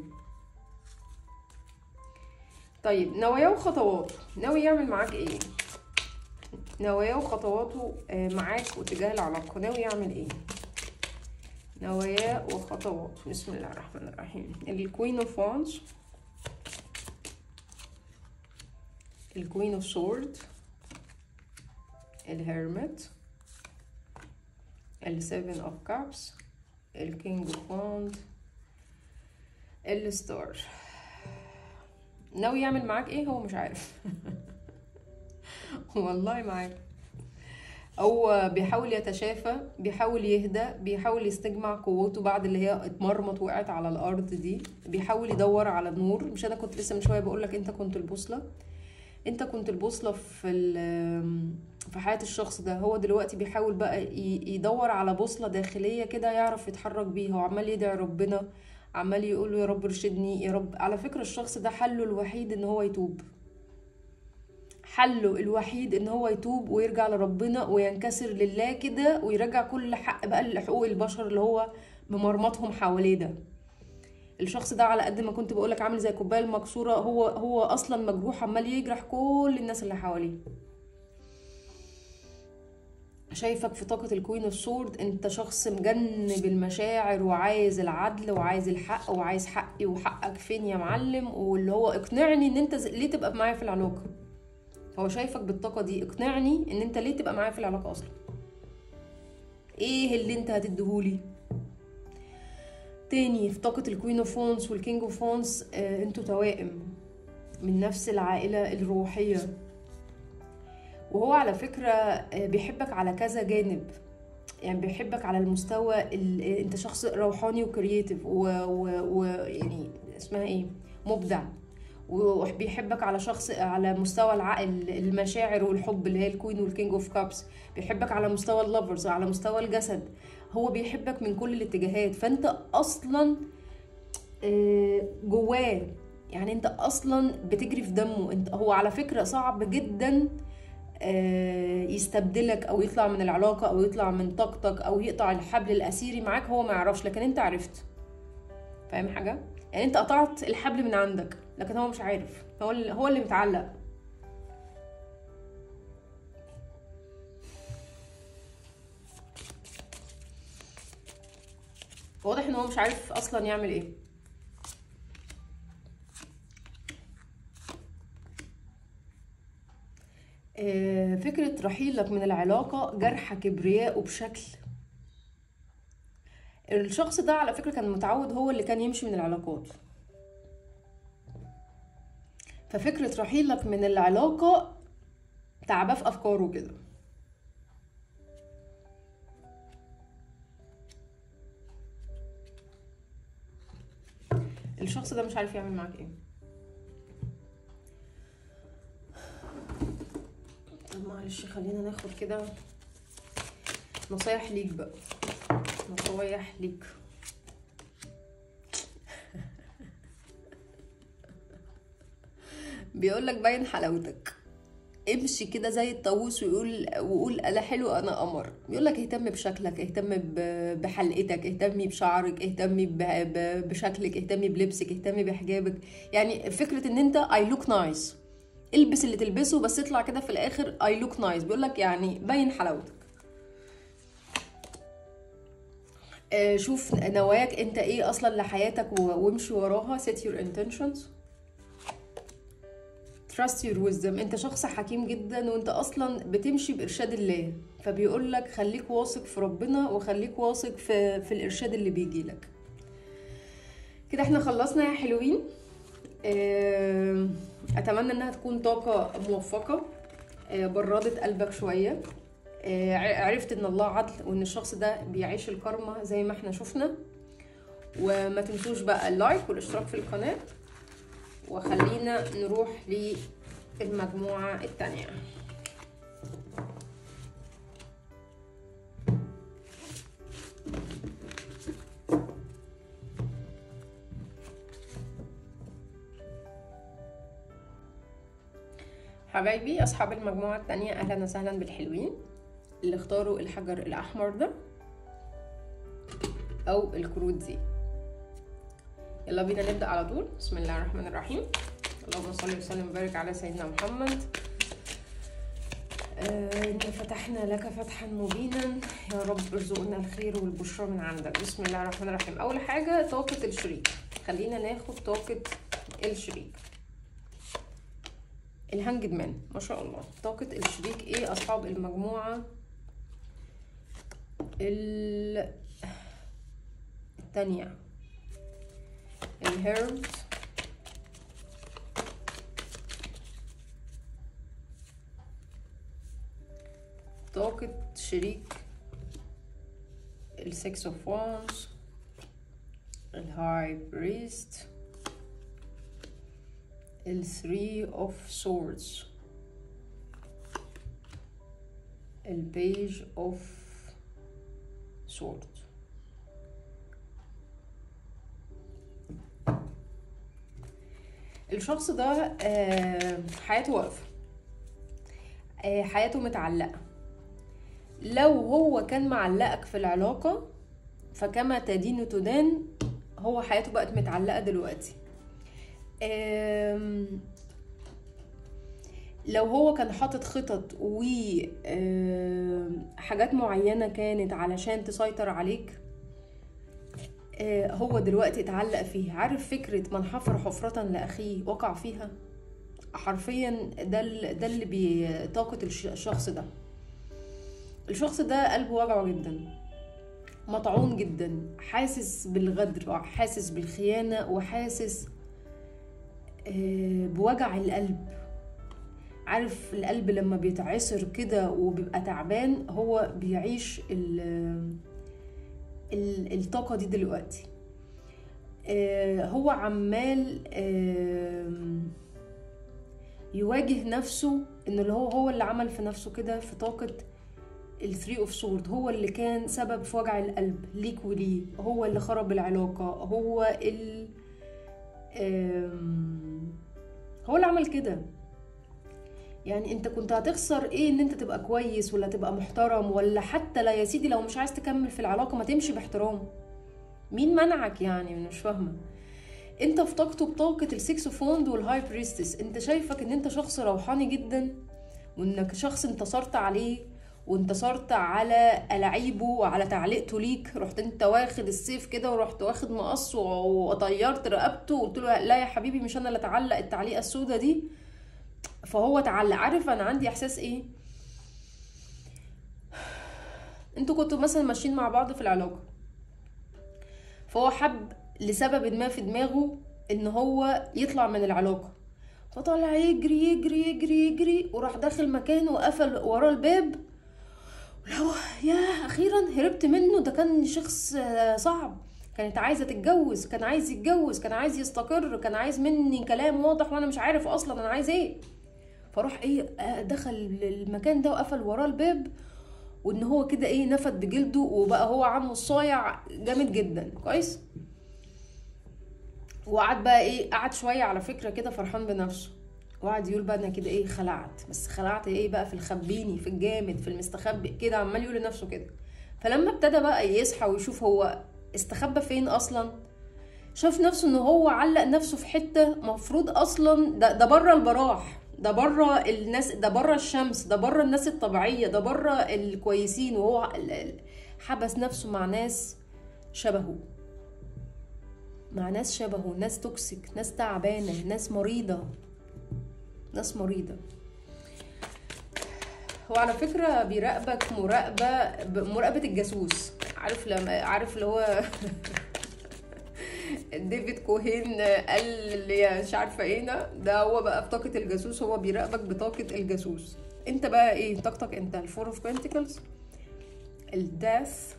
طيب نواياه وخطواته، ناوي يعمل معاك ايه؟ نواياه وخطواته معاك واتجاه العلاقة، ناوي يعمل ايه؟ نواياه وخطواته. بسم الله الرحمن الرحيم. الكوين اوف وانز، الكوين اوف سورد، الهيرمت، السيفن اوف كابس، الكينج اوف واند، الستار. ناوي يعمل معاك ايه؟ هو مش عارف. والله معاك. هو بيحاول يتشافى، بيحاول يهدى، بيحاول يستجمع قوته بعد اللي هي اتمرمط وقعت على الارض دي، بيحاول يدور على النور. مش انا كنت لسه من شويه بقول لك انت كنت البوصله، انت كنت البوصله في في حياه الشخص ده. هو دلوقتي بيحاول بقى يدور على بوصله داخليه كده يعرف يتحرك بيها، وعمال يدعي ربنا، عمال يقول له يا رب ارشدني يا رب. على فكره الشخص ده حله الوحيد ان هو يتوب، حله الوحيد ان هو يتوب ويرجع لربنا وينكسر لله كده، ويرجع كل حق بقى لحقوق البشر اللي هو بمرمطهم حواليه ده. الشخص ده على قد ما كنت بقولك عامل زي الكوبايه المكسوره، هو هو اصلا مجروح عمال يجرح كل الناس اللي حواليه. شايفك في طاقه الكوين اوف سورد، انت شخص مجنب المشاعر وعايز العدل وعايز الحق وعايز حقي وحقك فين يا معلم، واللي هو اقنعني ان انت ليه تبقى معايا في العلاقه. هو شايفك بالطاقه دي، اقنعني ان انت ليه تبقى معايا في العلاقه اصلا، ايه اللي انت هتديهولي. تاني في طاقه الكوين اوف وانس والكينج اوف وانس، آه انتوا توائم من نفس العائله الروحيه. وهو على فكره آه بيحبك على كذا جانب، يعني بيحبك على المستوى انت شخص روحاني وكرييتيف ويعني اسمها ايه، مبدع، وبيحبك على شخص على مستوى العقل، المشاعر والحب اللي هي الكوين والكينج اوف كابس. بيحبك على مستوى اللافرز، على مستوى الجسد. هو بيحبك من كل الاتجاهات. فانت اصلا آه، جواه، يعني انت اصلا بتجري في دمه. انت هو على فكرة صعب جدا آه، يستبدلك او يطلع من العلاقة او يطلع من طاقتك او يقطع الحبل الاسيري معاك، هو ما يعرفش لكن انت عرفت. فاهم حاجة؟ يعني انت قطعت الحبل من عندك لكن هو مش عارف، هو اللي هو اللي متعلق. واضح ان هو مش عارف اصلا يعمل ايه. آه، فكرة رحيلك من العلاقة جرح كبرياءه بشكل. الشخص ده على فكرة كان متعود هو اللي كان يمشي من العلاقات، ففكرة رحيلك من العلاقة تعباه في أفكاره كده. الشخص ده مش عارف يعمل معاك ايه. طب معلش خلينا ناخد كده نصايح ليك بقى، نصايح ليك. بيقولك باين حلاوتك، امشي كده زي الطاووس ويقول وقول انا حلو انا قمر. بيقولك اهتم بشكلك، اهتم بحلقتك، اهتمي بشعرك، اهتمي بشكلك، اهتمي بلبسك، اهتمي بحجابك. يعني فكرة ان انت I look nice، البس اللي تلبسه بس اطلع كده في الاخر I look nice. بيقولك يعني باين حلاوتك. آه، شوف نواياك انت ايه اصلا لحياتك وامشي وراها. set your intentions، trust your wisdom. انت شخص حكيم جدا وانت اصلا بتمشي بارشاد الله، فبيقول لك خليك واثق في ربنا وخليك واثق في في الارشاد اللي بيجي لك. كده احنا خلصنا يا حلوين. اه، اتمنى انها تكون طاقة موفقة، اه، بردت قلبك شوية، اه، عرفت ان الله عدل وان الشخص ده بيعيش الكرمة زي ما احنا شفنا. وما تنسوش بقى اللايك والاشتراك في القناة، وخلينا نروح للمجموعة التانية. حبايبي أصحاب المجموعة التانية، أهلا وسهلا بالحلوين اللي اختاروا الحجر الأحمر ده أو الكروت دي. يلا بينا نبدأ على طول. بسم الله الرحمن الرحيم. اللهم صل وسلم وبارك على سيدنا محمد. آه، إن فتحنا لك فتحا مبينا، يا رب ارزقنا الخير والبشرى من عندك. بسم الله الرحمن الرحيم. أول حاجة طاقة الشريك، خلينا ناخد طاقة الشريك. الهانجد مان، ما شاء الله. طاقة الشريك ايه أصحاب المجموعة التانية؟ الهيرد، طاقة شريك السكس اوف وانز، الهاي بريست، الثري اوف سوردز، البيج اوف سورد. الشخص ده حياته واقفة، حياته متعلقة. لو هو كان معلقك في العلاقة فكما تدين تدان، هو حياته بقت متعلقة دلوقتي. لو هو كان حاطط خطط وحاجات معينة كانت علشان تسيطر عليك، هو دلوقتي اتعلق فيها. عارف فكرة من حفر حفرة لأخيه وقع فيها؟ حرفيا ده ده اللي بطاقة الشخص ده. الشخص ده قلبه وجعه جدا، مطعون جدا، حاسس بالغدر وحاسس بالخيانة وحاسس بوجع القلب. عارف القلب لما بيتعصر كده وبيبقى تعبان، هو بيعيش الطاقة دي دلوقتي. هو عمال يواجه نفسه ان اللي هو هو اللي عمل في نفسه كده في طاقة الثري اوف سورد. هو اللي كان سبب في وجع القلب ليك وليه، هو اللي خرب العلاقة، هو اللي آم، هو اللي عمل كده. يعني انت كنت هتخسر ايه ان انت تبقى كويس ولا تبقى محترم، ولا حتى لا يا سيدي لو مش عايز تكمل في العلاقة ما تمشي باحترام؟ مين منعك يعني؟ مش فاهمة. انت افتقته بطاقة السكس اوف وند والهاي بريستس. انت شايفك ان انت شخص روحاني جدا، وانك شخص انتصرت عليه وانتصرت على ألاعيبه وعلى تعليقته ليك. رحت انت واخد السيف كده ورحت واخد مقص وطيرت رقبته وقلت له لا يا حبيبي مش انا اللي اتعلق التعليقة السودة دي. فهو اتعلق. عارف انا عندي احساس ايه؟ انتوا كنتوا مثلا ماشيين مع بعض في العلاقة، فهو حب لسبب ما في دماغه ان هو يطلع من العلاقة، فطلع يجري يجري يجري يجري وراح داخل مكانه وقفل وراه الباب. ولو يا اخيرا هربت منه، ده كان شخص صعب، كانت عايزة تتجوز، كان عايز يتجوز، كان عايز يستقر، كان عايز مني كلام واضح وانا مش عارف اصلا انا عايز ايه. فروح ايه دخل المكان ده وقفل وراه الباب، وان هو كده ايه نفد بجلده وبقى هو عمه الصايع جامد جدا. كويس. وقعد بقى ايه قعد شويه على فكره كده فرحان بنفسه، وقعد يقول بقى انا كده ايه خلعت، بس خلعت ايه بقى في الخبيني في الجامد في المستخبي كده، عمال يقول لنفسه كده. فلما ابتدى بقى يصحى ويشوف هو استخبى فين اصلا، شاف نفسه ان هو علق نفسه في حته مفروض اصلا ده ده بره البراح، ده بره الناس، ده بره الشمس، ده بره الناس الطبيعيه، ده بره الكويسين، وهو حبس نفسه مع ناس شبهه، مع ناس شبهه، ناس توكسيك، ناس تعبانه، ناس مريضه، ناس مريضه. هو على فكره بيراقبك مراقبه مراقبه الجاسوس. عارف لما عارف اللي هو ديفيد كوهين قال اللي مش عارفه ايه ده ده هو بقى بطاقه الجاسوس، هو بيراقبك بطاقه الجاسوس. انت بقى ايه طاقتك؟ انت الفور اوف بنتكلز، الداث،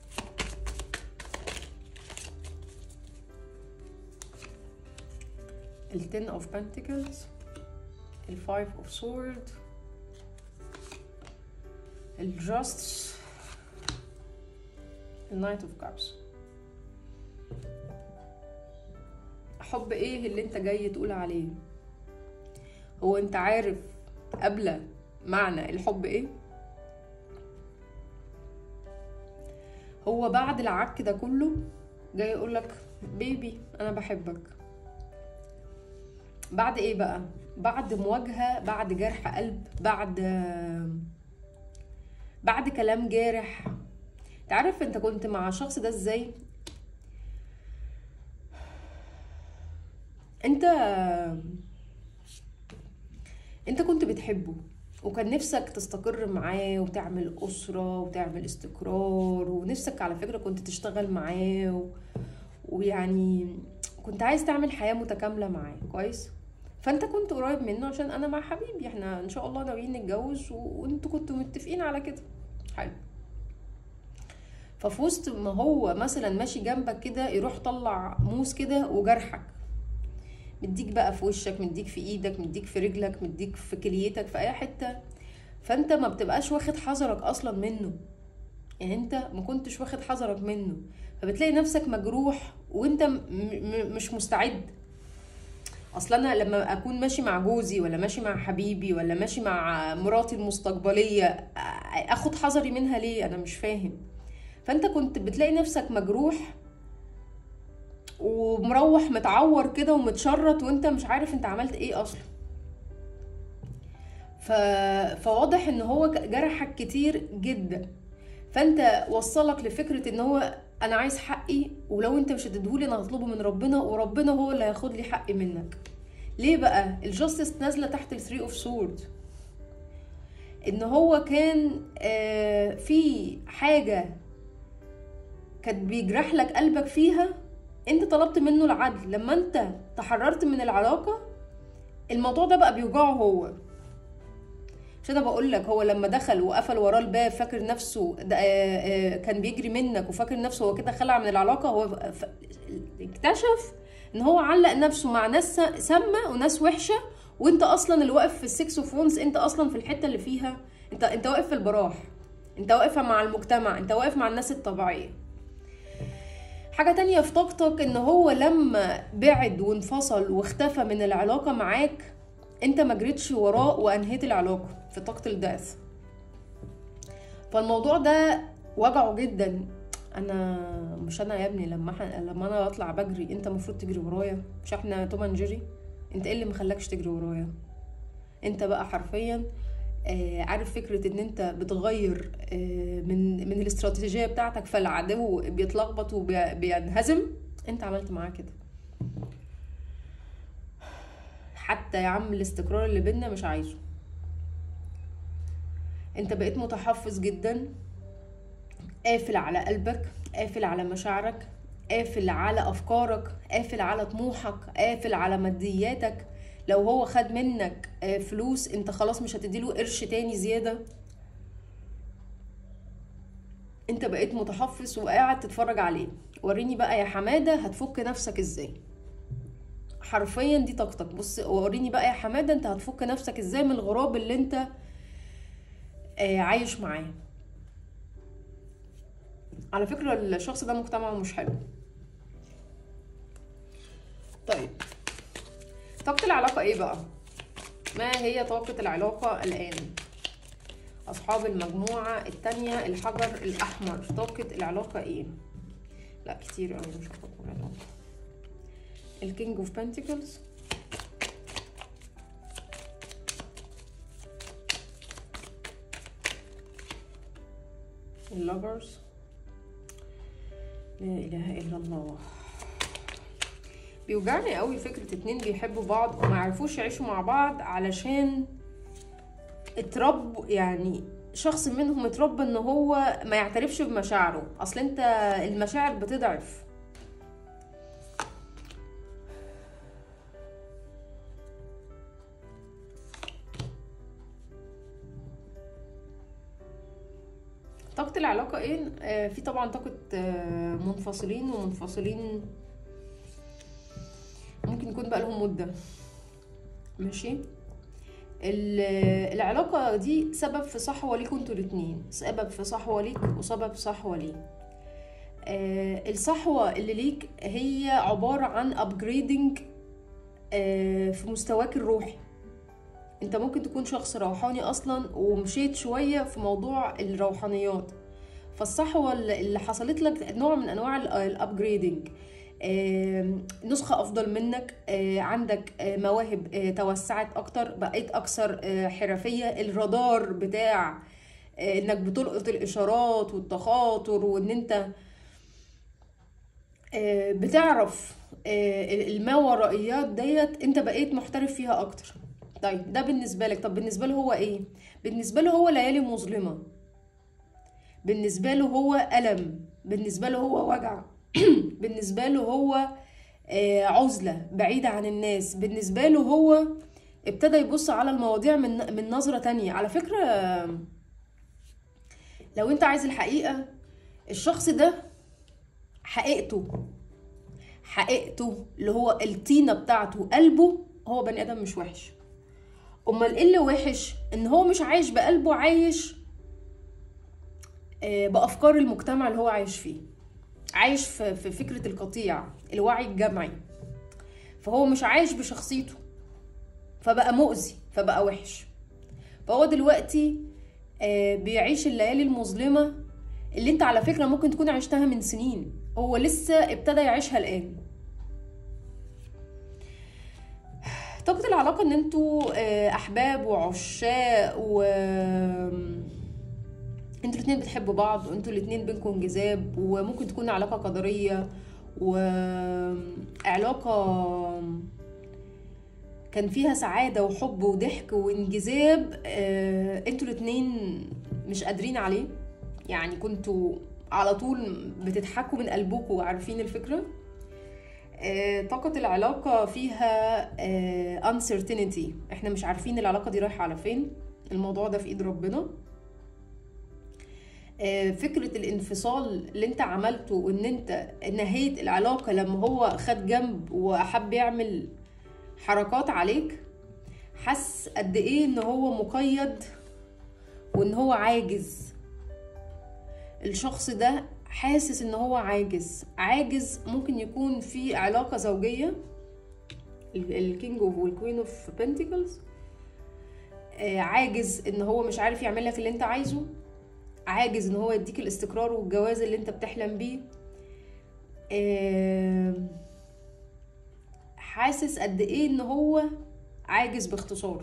التن اوف بنتكلز، الفايف اوف سورد، الجاستس، النايت اوف كابس. حب ايه اللي انت جاي تقول عليه؟ هو انت عارف قبل معنى الحب ايه؟ هو بعد العك ده كله جاي يقولك بيبي انا بحبك. بعد ايه بقى؟ بعد مواجهة، بعد جرح قلب، بعد بعد كلام جارح. تعرف انت كنت مع الشخص ده ازاي؟ انت انت كنت بتحبه وكان نفسك تستقر معاه وتعمل أسرة وتعمل استقرار، ونفسك على فكرة كنت تشتغل معاه و... ويعني كنت عايز تعمل حياة متكاملة معاه. كويس. فانت كنت قريب منه عشان انا مع حبيبي احنا ان شاء الله ناويين نتجوز، و... وانتوا كنتوا متفقين على كده. حلو. ففي وسط ما هو مثلا ماشي جنبك كده يروح طلع موس كده وجرحك، مديك بقى في وشك، مديك في ايدك، مديك في رجلك، مديك في كليتك، في اي حتة. فانت ما بتبقاش واخد حذرك اصلا منه، يعني انت ما كنتش واخد حذرك منه، فبتلاقي نفسك مجروح وانت م م مش مستعد. اصلا انا لما اكون ماشي مع جوزي ولا ماشي مع حبيبي ولا ماشي مع مراتي المستقبلية اخد حذري منها ليه؟ انا مش فاهم. فانت كنت بتلاقي نفسك مجروح ومروح متعور كده ومتشرط وانت مش عارف انت عملت ايه اصلا. ف... فواضح ان هو جرحك كتير جدا، فانت وصلك لفكرة ان هو انا عايز حقي، ولو انت مش هتديهولي انا هطلبه من ربنا، وربنا هو اللي هياخد لي حقي منك. ليه بقى؟ الجاستس نازلة تحت الثري اوف سورد، ان هو كان آه في حاجة كانت بيجرح لك قلبك فيها، انت طلبت منه العدل. لما انت تحررت من العلاقة الموضوع ده بقى بيوجعه هو. عشان انا بقول لك هو لما دخل وقفل وراه الباب فاكر نفسه كان بيجري منك وفاكر نفسه هو كده خلع من العلاقة، هو اكتشف ان هو علق نفسه مع ناس سامة وناس وحشة، وانت اصلا اللي واقف في السكس اوف وونز، انت اصلا في الحتة اللي فيها انت انت واقف في البراح، انت واقف مع المجتمع، انت واقف مع الناس الطبيعية. حاجة تانية في طاقتك ان هو لما بعد وانفصل واختفى من العلاقة معاك، انت ما جريتش وراه وانهيت العلاقة في طاقة الداث. فالموضوع ده وجعه جدا. انا مش انا يا ابني لما ح... لما انا اطلع بجري انت المفروض تجري ورايا، مش احنا توم اند جيري؟ انت ايه اللي مخلاكش تجري ورايا؟ انت بقى حرفيا آه عارف فكرة ان انت بتغير آه من من الاستراتيجية بتاعتك، فالعدو بيتلخبط وبينهزم. انت عملت معاه كده. حتى يا عم الاستقرار اللي بينا مش عايزه. انت بقيت متحفظ جدا، قافل على قلبك، قافل على مشاعرك، قافل على افكارك، قافل على طموحك، قافل على مادياتك. لو هو خد منك فلوس انت خلاص مش هتديله قرش تاني زيادة. انت بقيت متحفظ وقاعد تتفرج عليه. وريني بقى يا حمادة هتفك نفسك ازاي. حرفيا دي طاقتك. بص وريني بقى يا حمادة انت هتفك نفسك ازاي من الغراب اللي انت عايش معاه. على فكرة الشخص ده مجتمعه مش حلو. طيب طاقة العلاقة ايه بقى؟ ما هي طاقة العلاقة الآن؟ أصحاب المجموعة التانية الحجر الأحمر، طاقة العلاقة ايه؟ لا كتير أوي مش هفكر العلاقة. الكينج اوف بنتيكلز، اللوفرز، لا إله إلا الله. بيوجعني قوي فكرة اتنين بيحبوا بعض وما يعرفوش يعيشوا مع بعض علشان اتربوا، يعني شخص منهم اتربى ان هو ما يعترفش بمشاعره. اصل انت المشاعر بتضعف. طاقة العلاقة ايه؟ آه في طبعا طاقة آه منفصلين، ومنفصلين ممكن يكون بقى لهم مدة. ماشي. العلاقة دي سبب في صحوة ليكوا انتوا الاتنين، سبب في صحوة ليك وسبب في صحوة ليه. آه الصحوة اللي ليك هي عبارة عن upgrading آه في مستواك الروحي. انت ممكن تكون شخص روحاني اصلا ومشيت شوية في موضوع الروحانيات، فالصحوة اللي حصلت لك نوع من انواع الابجريدنج. آه نسخة افضل منك، آه عندك آه مواهب آه توسعت اكتر، بقيت اكثر آه حرفية. الرادار بتاع آه انك بتلقط الاشارات والتخاطر، وان انت آه بتعرف آه الماورائيات ديت، انت بقيت محترف فيها اكتر. طيب ده بالنسبة لك. طب بالنسبة له هو ايه؟ بالنسبة له هو ليالي مظلمة، بالنسبة له هو ألم، بالنسبة له هو وجع بالنسبة له هو عزلة بعيدة عن الناس، بالنسبة له هو ابتدى يبص على المواضيع من من نظرة تانية. على فكرة لو انت عايز الحقيقة، الشخص ده حقيقته حقيقته اللي هو الطينة بتاعته قلبه، هو بني آدم مش وحش. امال ايه اللي وحش؟ ان هو مش عايش بقلبه، عايش بافكار المجتمع اللي هو عايش فيه، عايش في فكرة القطيع، الوعي الجمعي. فهو مش عايش بشخصيته، فبقى مؤذي، فبقى وحش. فهو دلوقتي بيعيش الليالي المظلمة اللي انت على فكرة ممكن تكون عشتها من سنين، هو لسه ابتدى يعيشها الآن. طاقة العلاقة ان انتوا احباب وعشاق، و انتوا الاتنين بتحبوا بعض، وانتوا الاتنين بينكم انجذاب، وممكن تكون علاقة قدرية، وعلاقة كان فيها سعادة وحب وضحك وانجذاب. اه انتوا الاتنين مش قادرين عليه، يعني كنتوا على طول بتضحكوا من قلبكم وعارفين الفكرة. اه طاقة العلاقة فيها اه uncertainty، احنا مش عارفين العلاقة دي رايحة على فين، الموضوع ده في ايد ربنا. فكرة الانفصال اللي انت عملته، وان انت نهيت العلاقة لما هو خد جنب وحب يعمل حركات عليك، حس قد ايه ان هو مقيد وان هو عاجز. الشخص ده حاسس ان هو عاجز عاجز ممكن يكون في علاقة زوجية، الكينج اوف والكوين اوف بنتيكلز. عاجز ان هو مش عارف يعمل لك اللي انت عايزه، عاجز ان هو يديك الاستقرار والجواز اللي انت بتحلم بيه. حاسس قد ايه ان هو عاجز باختصار.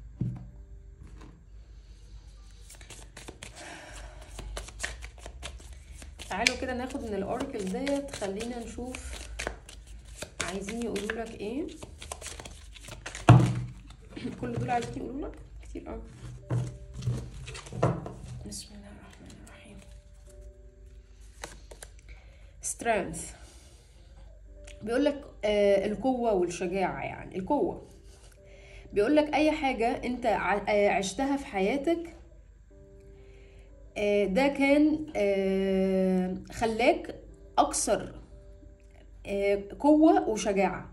تعالوا كده ناخد من الاوراكل ديت، خلينا نشوف عايزين يقولوا لك ايه. كل دول عايزين يقولوا لك كتير قوي. بسم الله الرحمن الرحيم. strength بيقول لك آه القوة والشجاعة. يعني القوة بيقول لك اي حاجة انت عشتها في حياتك آه ده كان آه خلاك اكثر آه قوة وشجاعة.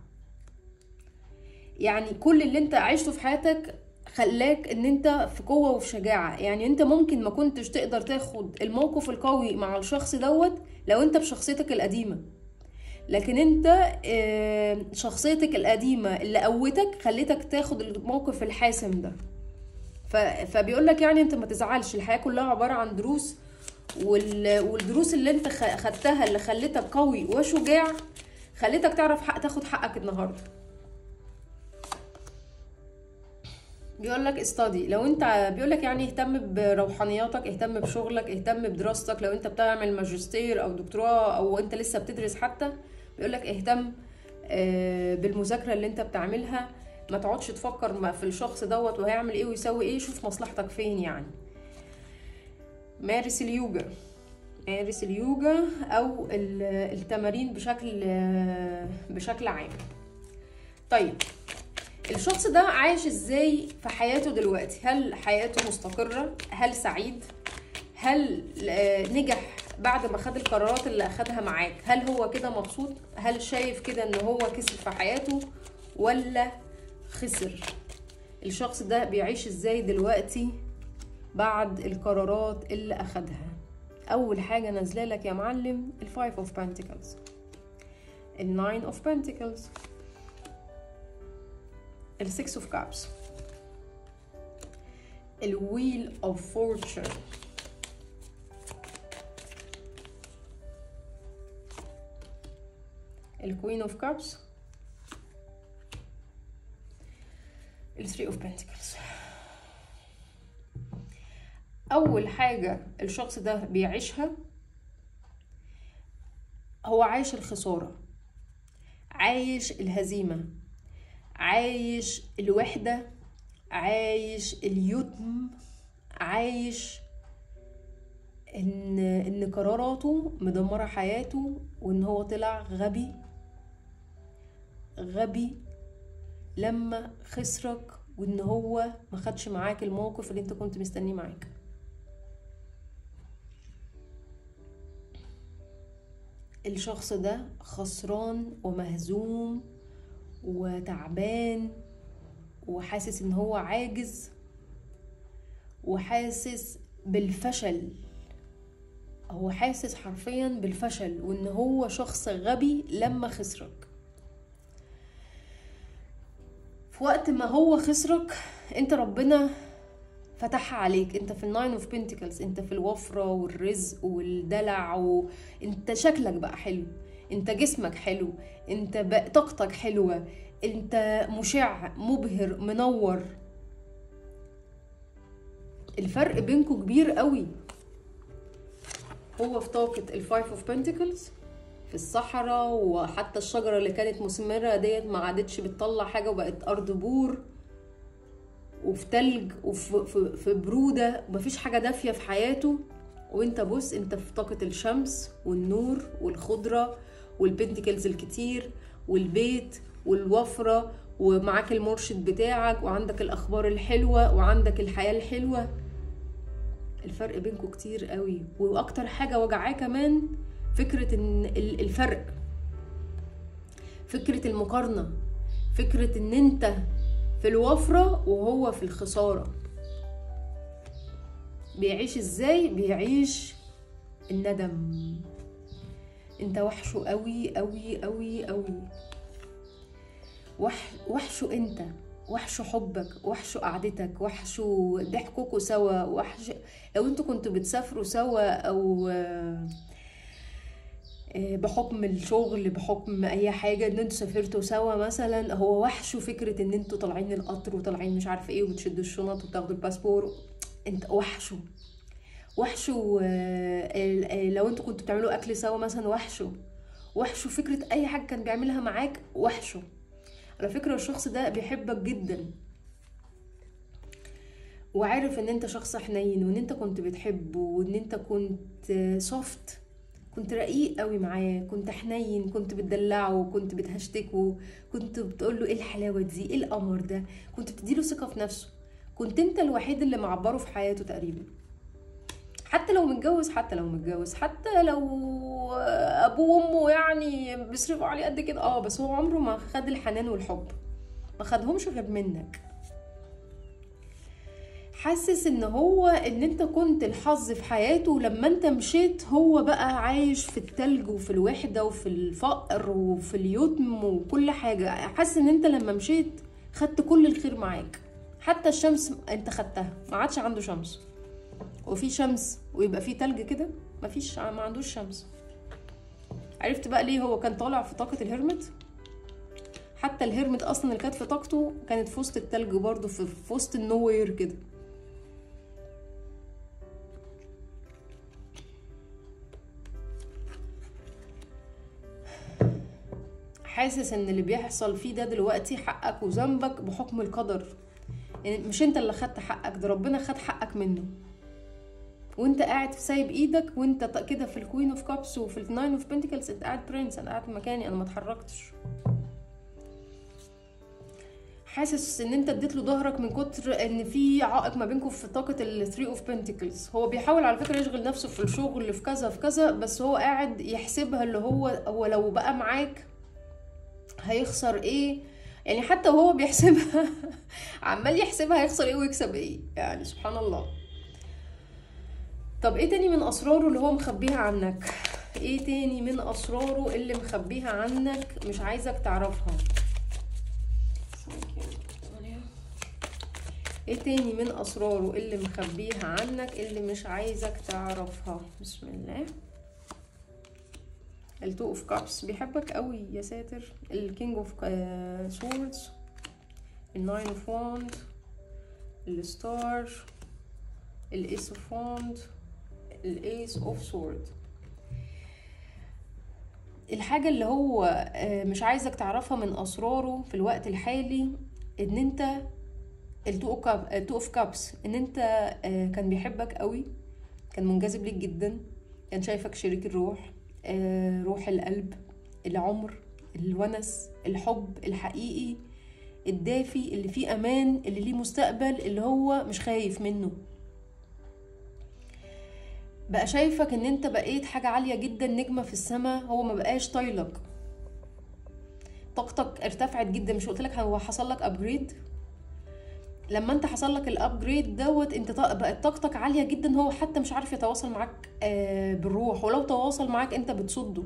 يعني كل اللي انت عشته في حياتك خلاك ان انت في قوة وفي شجاعة. يعني انت ممكن ما كنتش تقدر تاخد الموقف القوي مع الشخص دوت لو انت بشخصيتك القديمة، لكن انت شخصيتك القديمة اللي قوتك خليتك تاخد الموقف الحاسم ده. فبيقولك يعني انت ما تزعلش، الحياة كلها عبارة عن دروس، والدروس اللي انت خدتها اللي خليتك قوي وشجاع خليتك تعرف حق تاخد حقك النهاردة. بيقولك استادي، لو انت بيقولك يعني اهتم بروحانياتك، اهتم بشغلك، اهتم بدراستك. لو انت بتعمل ماجستير او دكتوراه او انت لسه بتدرس حتى، بيقولك اهتم بالمذاكرة اللي انت بتعملها. ما تقعدش تفكر في الشخص دوت وهيعمل ايه ويسوي ايه، شوف مصلحتك فين. يعني مارس اليوجا، مارس اليوجا او التمارين بشكل بشكل عام. طيب الشخص ده عايش ازاي في حياته دلوقتي؟ هل حياته مستقرة؟ هل سعيد؟ هل نجح بعد ما خد القرارات اللي اخدها معاك؟ هل هو كده مبسوط؟ هل شايف كده ان هو كسب في حياته ولا خسر؟ الشخص ده بيعيش ازاي دلوقتي بعد القرارات اللي اخدها؟ اول حاجة نازله لك يا معلم الفايف اوف بنتيكلز، الناين اوف بنتيكلز، السكس اوف كابس، الويل اوف فورتشن، الكوين اوف كابس، الثري اوف بنتيكلز. اول حاجه الشخص ده بيعيشها هو عايش الخساره، عايش الهزيمه، عايش الوحده، عايش اليتم، عايش ان ان قراراته مدمره حياته، وان هو طلع غبي غبي لما خسرك، وان هو ما خدش معاك الموقف اللي انت كنت مستنيه معاك. الشخص ده خسران ومهزوم وتعبان وحاسس ان هو عاجز وحاسس بالفشل. هو حاسس حرفيا بالفشل وان هو شخص غبي لما خسرك. في وقت ما هو خسرك انت ربنا فتحها عليك. انت في الناين اوف بنتيكلز، انت في الوفرة والرزق والدلع، وانت شكلك بقى حلو، انت جسمك حلو، انت طاقتك حلوة، انت مشع مبهر منور. الفرق بينكم كبير قوي. هو في طاقة الفايف اوف بنتيكلز في الصحراء، وحتى الشجرة اللي كانت مثمرة ديت ما عادتش بتطلع حاجة وبقت أرض بور وفي تلج وفي في برودة ومفيش حاجة دافية في حياته. وانت بص، انت في طاقة الشمس والنور والخضرة والبنتيكلز الكتير والبيت والوفرة، ومعاك المرشد بتاعك، وعندك الأخبار الحلوة، وعندك الحياة الحلوة. الفرق بينكم كتير قوي. واكتر حاجة وجعاه كمان فكرة ان الفرق، فكرة المقارنة، فكرة ان انت في الوفرة وهو في الخسارة. بيعيش ازاي؟ بيعيش الندم، انت وحشه قوي قوي قوي قوي. وح... وحشه انت، وحشه حبك، وحشه قعدتك، وحشه ضحكوكوا سوا، وحش لو انتوا كنتوا بتسافروا سوا، او بحكم الشغل، بحكم اي حاجه ان انتوا سافرتوا سوا مثلا. هو وحشه فكره ان انتوا طالعين القطر وطالعين مش عارفه ايه وبتشدوا الشنط وبتاخدوا الباسبور. انت وحشه وحشه لو انتوا كنتوا بتعملوا اكل سوا مثلا. وحشه وحشه فكره اي حاجه كان بيعملها معاك. وحشه. على فكره الشخص ده بيحبك جدا، وعارف ان انت شخص حنين، وان انت كنت بتحبه، وان انت كنت سوفت، كنت رقيق قوي معاه، كنت حنين، كنت بتدلعه، كنت بتهشتكه، كنت بتقول له ايه الحلاوه دي، ايه القمر ده، كنت بتديله ثقه في نفسه. كنت انت الوحيد اللي معبره في حياته تقريبا. حتى لو متجوز حتى لو متجوز حتى لو ابوه وامه يعني بيصرفوا عليه قد كده، اه بس هو عمره ما خد الحنان والحب، ما خدهمش غير منك. حاسس ان هو ان انت كنت الحظ في حياته، لما انت مشيت هو بقى عايش في التلج وفي الوحدة وفي الفقر وفي اليتم وكل حاجة. حاسس ان انت لما مشيت خدت كل الخير معاك، حتى الشمس انت خدتها، ما عادش عنده شمس. وفي شمس ويبقى في تلج كده؟ مفيش، ما عندوش شمس. عرفت بقى ليه هو كان طالع في طاقة الهرمت؟ حتى الهرمت اصلا اللي كانت في طاقته كانت في وسط التلج برضه، في وسط النوير كده. حاسس ان اللي بيحصل فيه ده دلوقتي حقك وذنبك بحكم القدر. يعني مش انت اللي خدت حقك، ده ربنا خد حقك منه، وانت قاعد سايب ايدك، وانت كده في الكوين اوف كابس وفي الناين اوف بنتكلز انت قاعد برنس. انا قاعد في مكاني، انا ما اتحركتش. حاسس ان انت اديت له ظهرك من كتر ان في عائق ما بينكم في طاقه الثري اوف بنتكلز. هو بيحاول على فكره يشغل نفسه في الشغل في كذا في كذا، بس هو قاعد يحسبها اللي هو هو لو بقى معاك هيخسر ايه. يعني حتى وهو بيحسبها عمال يحسبها هيخسر ايه ويكسب ايه، يعني سبحان الله. طب ايه تاني من اسراره اللي هو مخبيها عنك؟ ايه تاني من اسراره اللي مخبيها عنك مش عايزك تعرفها؟ ايه تاني من اسراره اللي مخبيها عنك اللي مش عايزك تعرفها؟ بسم الله. التو اوف كابس بيحبك قوي يا ساتر. الكينج اوف سوردز، الناين اوف واند، الستار، الايس اوف واند، الايس اوف سورد. الحاجه اللي هو مش عايزك تعرفها من اسراره في الوقت الحالي ان انت التو اوف كابس، ان انت كان بيحبك قوي، كان منجذب ليك جدا، كان شايفك شريك الروح، روح القلب، العمر، الونس، الحب الحقيقي الدافي اللي فيه امان، اللي ليه مستقبل، اللي هو مش خايف منه. بقى شايفك ان انت بقيت حاجة عالية جدا، نجمة في السماء. هو ما بقاش طايلك، طاقتك ارتفعت جدا. مش قلتلك هو حصل لك ابجريد؟ لما انت حصل لك الابجريد دوت انت بقت طاقتك عاليه جدا. هو حتى مش عارف يتواصل معاك بالروح، ولو تواصل معاك انت بتصده.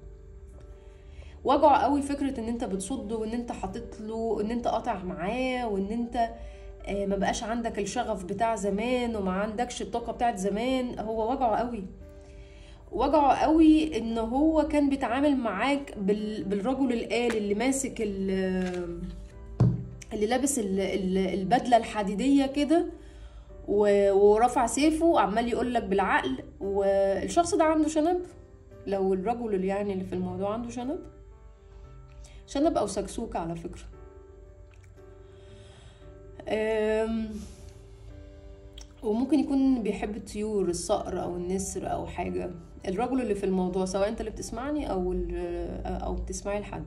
وجع قوي فكره ان انت بتصده، وان انت حاطط له، ان انت قاطع معاه، وان انت ما بقاش عندك الشغف بتاع زمان، وما عندكش الطاقه بتاعت زمان. هو وجعه قوي، وجعه قوي ان هو كان بيتعامل معاك بالرجل الآلي اللي ماسك اللي لابس البدله الحديديه كده ورفع سيفه وعمال يقول لك بالعقل. والشخص ده عنده شنب، لو الرجل اللي يعني اللي في الموضوع عنده شنب، شنب او سكسوكه على فكره. وممكن يكون بيحب الطيور، الصقر او النسر او حاجه. الرجل اللي في الموضوع، سواء انت اللي بتسمعني او او بتسمعي لحد،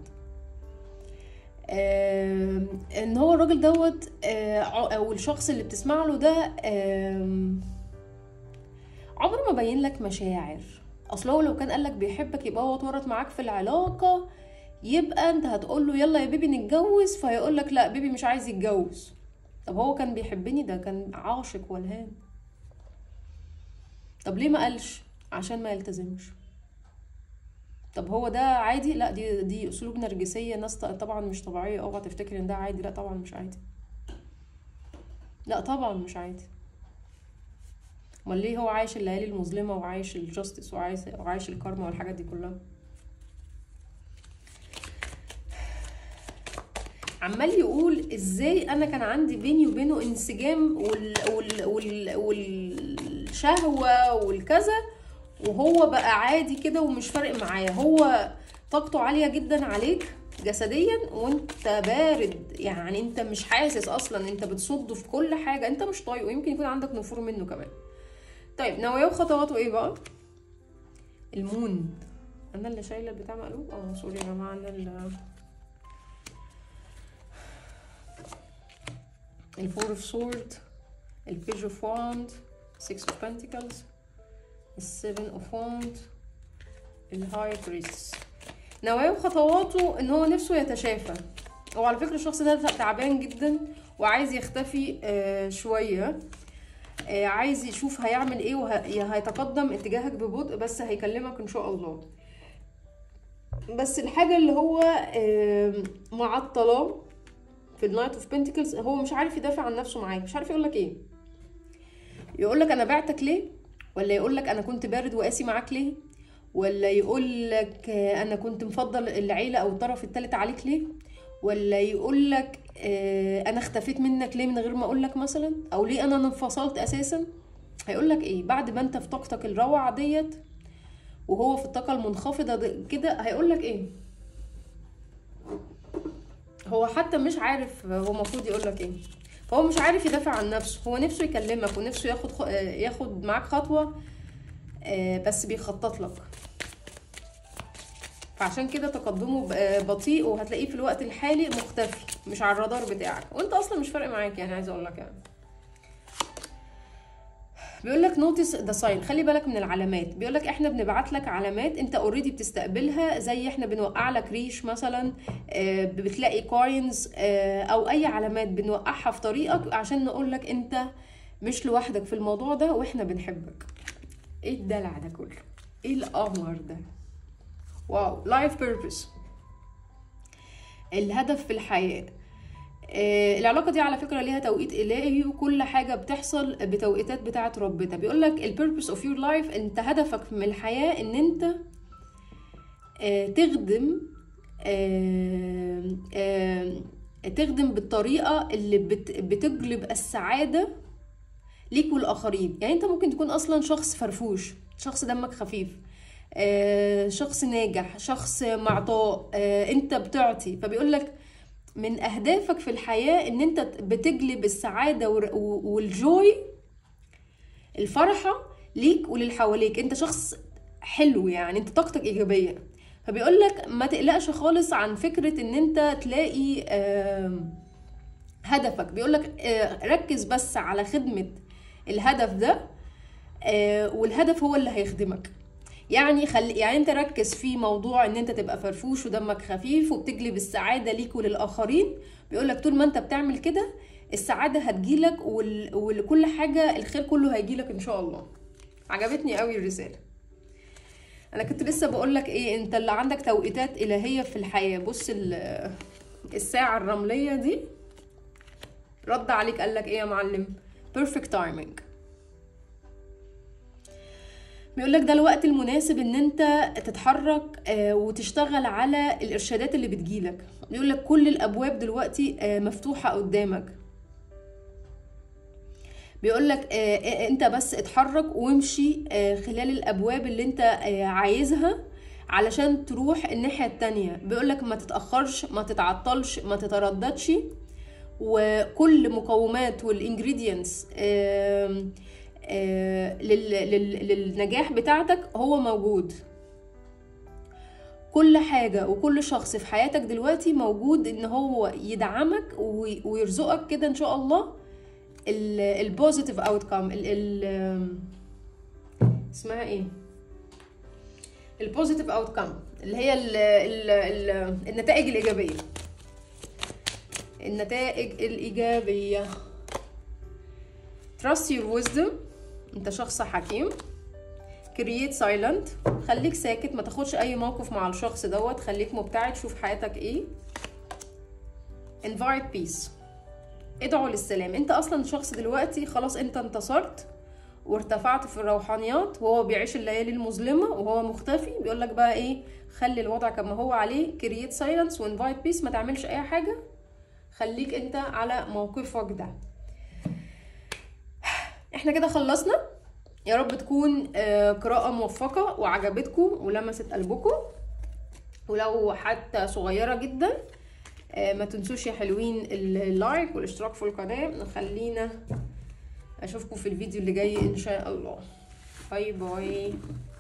آه ان هو الراجل دوت آه او الشخص اللي بتسمع له ده آه عمره ما بين لك مشاعر. اصل هو لو كان قالك بيحبك يبقى هو اتورط معاك في العلاقه، يبقى انت هتقول له يلا يا بيبي نتجوز، فيقول لك لا بيبي مش عايز يتجوز. طب هو كان بيحبني؟ ده كان عاشق ولهان. طب ليه ما قالش؟ عشان ما يلتزمش. طب هو ده عادي؟ لا، دي دي اسلوب نرجسيه، ناس طبعا مش طبيعيه. اوعى تفتكر ان ده عادي، لا طبعا مش عادي، لا طبعا مش عادي. امال ليه هو عايش الليالي المظلمه وعايش الجاستس وعايش وعايش الكارما والحاجات دي كلها؟ عمال يقول ازاي انا كان عندي بيني وبينه انسجام وال وال وال والشهوه والكذا، وهو بقى عادي كده ومش فارق معايا. هو طاقته عاليه جدا عليك جسديا وانت بارد، يعني انت مش حاسس اصلا، انت بتصده في كل حاجه، انت مش طايقه، يمكن يكون عندك نفور منه كمان. طيب نواياه وخطواته ايه بقى؟ المون. انا اللي شايله البتاع مقلوب، اه سوري يا جماعه. انا اللي الفور اوف سورد، البيج اوف واند، سكس اوف بنتيكلز، السيفن اوف واند، الهاي بريس. نواياه وخطواته ان هو نفسه يتشافى. هو على فكره الشخص ده تعبان جدا وعايز يختفي آه شويه، آه عايز يشوف هيعمل ايه وهيتقدم اتجاهك ببطء، بس هيكلمك ان شاء الله. بس الحاجه اللي هو آه معطله في النايت اوف بنتيكلز، هو مش عارف يدافع عن نفسه معاك، مش عارف يقولك ايه. يقولك انا بعتك ليه، ولا يقولك انا كنت بارد وقاسي معاك ليه، ولا يقولك انا كنت مفضل العيله او الطرف الثالث عليك ليه، ولا يقولك انا اختفيت منك ليه من غير ما اقولك مثلا، او ليه انا انفصلت اساسا. هيقولك ايه بعد ما انت في طاقتك الروعه ديت وهو في الطاقه المنخفضه كده؟ هيقولك ايه؟ هو حتى مش عارف هو المفروض يقولك ايه، فهو مش عارف يدافع عن نفسه. هو نفسه يكلمك ونفسه ياخد خ... ياخد معاك خطوه، بس بيخطط لك، فعشان كده تقدمه بطيء، وهتلاقيه في الوقت الحالي مختفي، مش على الرادار بتاعك، وانت اصلا مش فارق معاك. يعني عايزه اقول لك يعني بيقول لك نوتس ذا ساين، خلي بالك من العلامات. بيقول لك احنا بنبعت لك علامات انت اوريدي بتستقبلها، زي احنا بنوقع لك ريش مثلا، بتلاقي كوينز او اي علامات بنوقعها في طريقك عشان نقول لك انت مش لوحدك في الموضوع ده واحنا بنحبك. ايه الدلع ده كله؟ ايه القمر ده؟ واو. لايف بيربس، الهدف في الحياه. آه العلاقه دي على فكره ليها توقيت الهي، وكل حاجه بتحصل بتوقيتات بتاعه ربنا. بيقول لك البيربس اوف يور لايف، انت هدفك من الحياه ان انت آه تخدم آه آه تخدم بالطريقه اللي بت بتجلب السعاده ليك والاخرين. يعني انت ممكن تكون اصلا شخص فرفوش، شخص دمك خفيف، آه شخص ناجح، شخص معطاء، آه انت بتعطي. فبيقول لك من اهدافك في الحياة ان انت بتجلب السعادة والجوي، الفرحة ليك وللي حواليك. انت شخص حلو، يعني انت طاقتك ايجابية. فبيقول لك ما تقلقش خالص عن فكرة ان انت تلاقي آه هدفك. بيقول لك آه ركز بس على خدمة الهدف ده، آه والهدف هو اللي هيخدمك. يعني خلي يعني انت ركز في موضوع ان انت تبقى فرفوش ودمك خفيف وبتجلب السعاده ليك وللاخرين. بيقولك طول ما انت بتعمل كده السعاده هتجيلك، وال... ولكل حاجه الخير كله هيجيلك ان شاء الله. عجبتني قوي الرساله. انا كنت لسه بقولك ايه، انت اللي عندك توقيتات الهيه في الحياه. بص الساعه الرمليه دي رد عليك قالك ايه يا معلم؟ perfect timing. بيقولك ده الوقت المناسب ان انت تتحرك وتشتغل على الارشادات اللي بتجيلك. بيقولك كل الابواب دلوقتي مفتوحة قدامك. بيقولك انت بس اتحرك وامشي خلال الابواب اللي انت عايزها علشان تروح الناحية التانية. بيقولك ما تتأخرش، ما تتعطلش، ما تترددش، وكل مقومات والانجريدينتس آه للنجاح بتاعتك هو موجود. كل حاجة وكل شخص في حياتك دلوقتي موجود ان هو يدعمك ويرزقك كده ان شاء الله البوزيتيف اوتكم، اسمها ايه، البوزيتيف اوتكم اللي هي ال ال ال النتائج الايجابية. النتائج الايجابية. trust your wisdom، انت شخص حكيم. كرييت سايلنت، خليك ساكت، ما تاخدش اي موقف مع الشخص دوت، خليك مبتعد، شوف حياتك ايه. invite peace، ادعوا للسلام. انت اصلا شخص دلوقتي خلاص انت انتصرت وارتفعت في الروحانيات، وهو بيعيش الليالي المظلمه وهو مختفي. بيقول لك بقى ايه؟ خلي الوضع كما هو عليه، كرييت سايلنس وانفايت بيس، ما تعملش اي حاجه، خليك انت على موقفك ده. احنا كده خلصنا. يا رب تكون قراءه موفقه وعجبتكم ولمست قلبكم، ولو حتى صغيره جدا ما تنسوش يا حلوين اللايك والاشتراك في القناه. خلينا اشوفكم في الفيديو اللي جاي ان شاء الله. باي باي.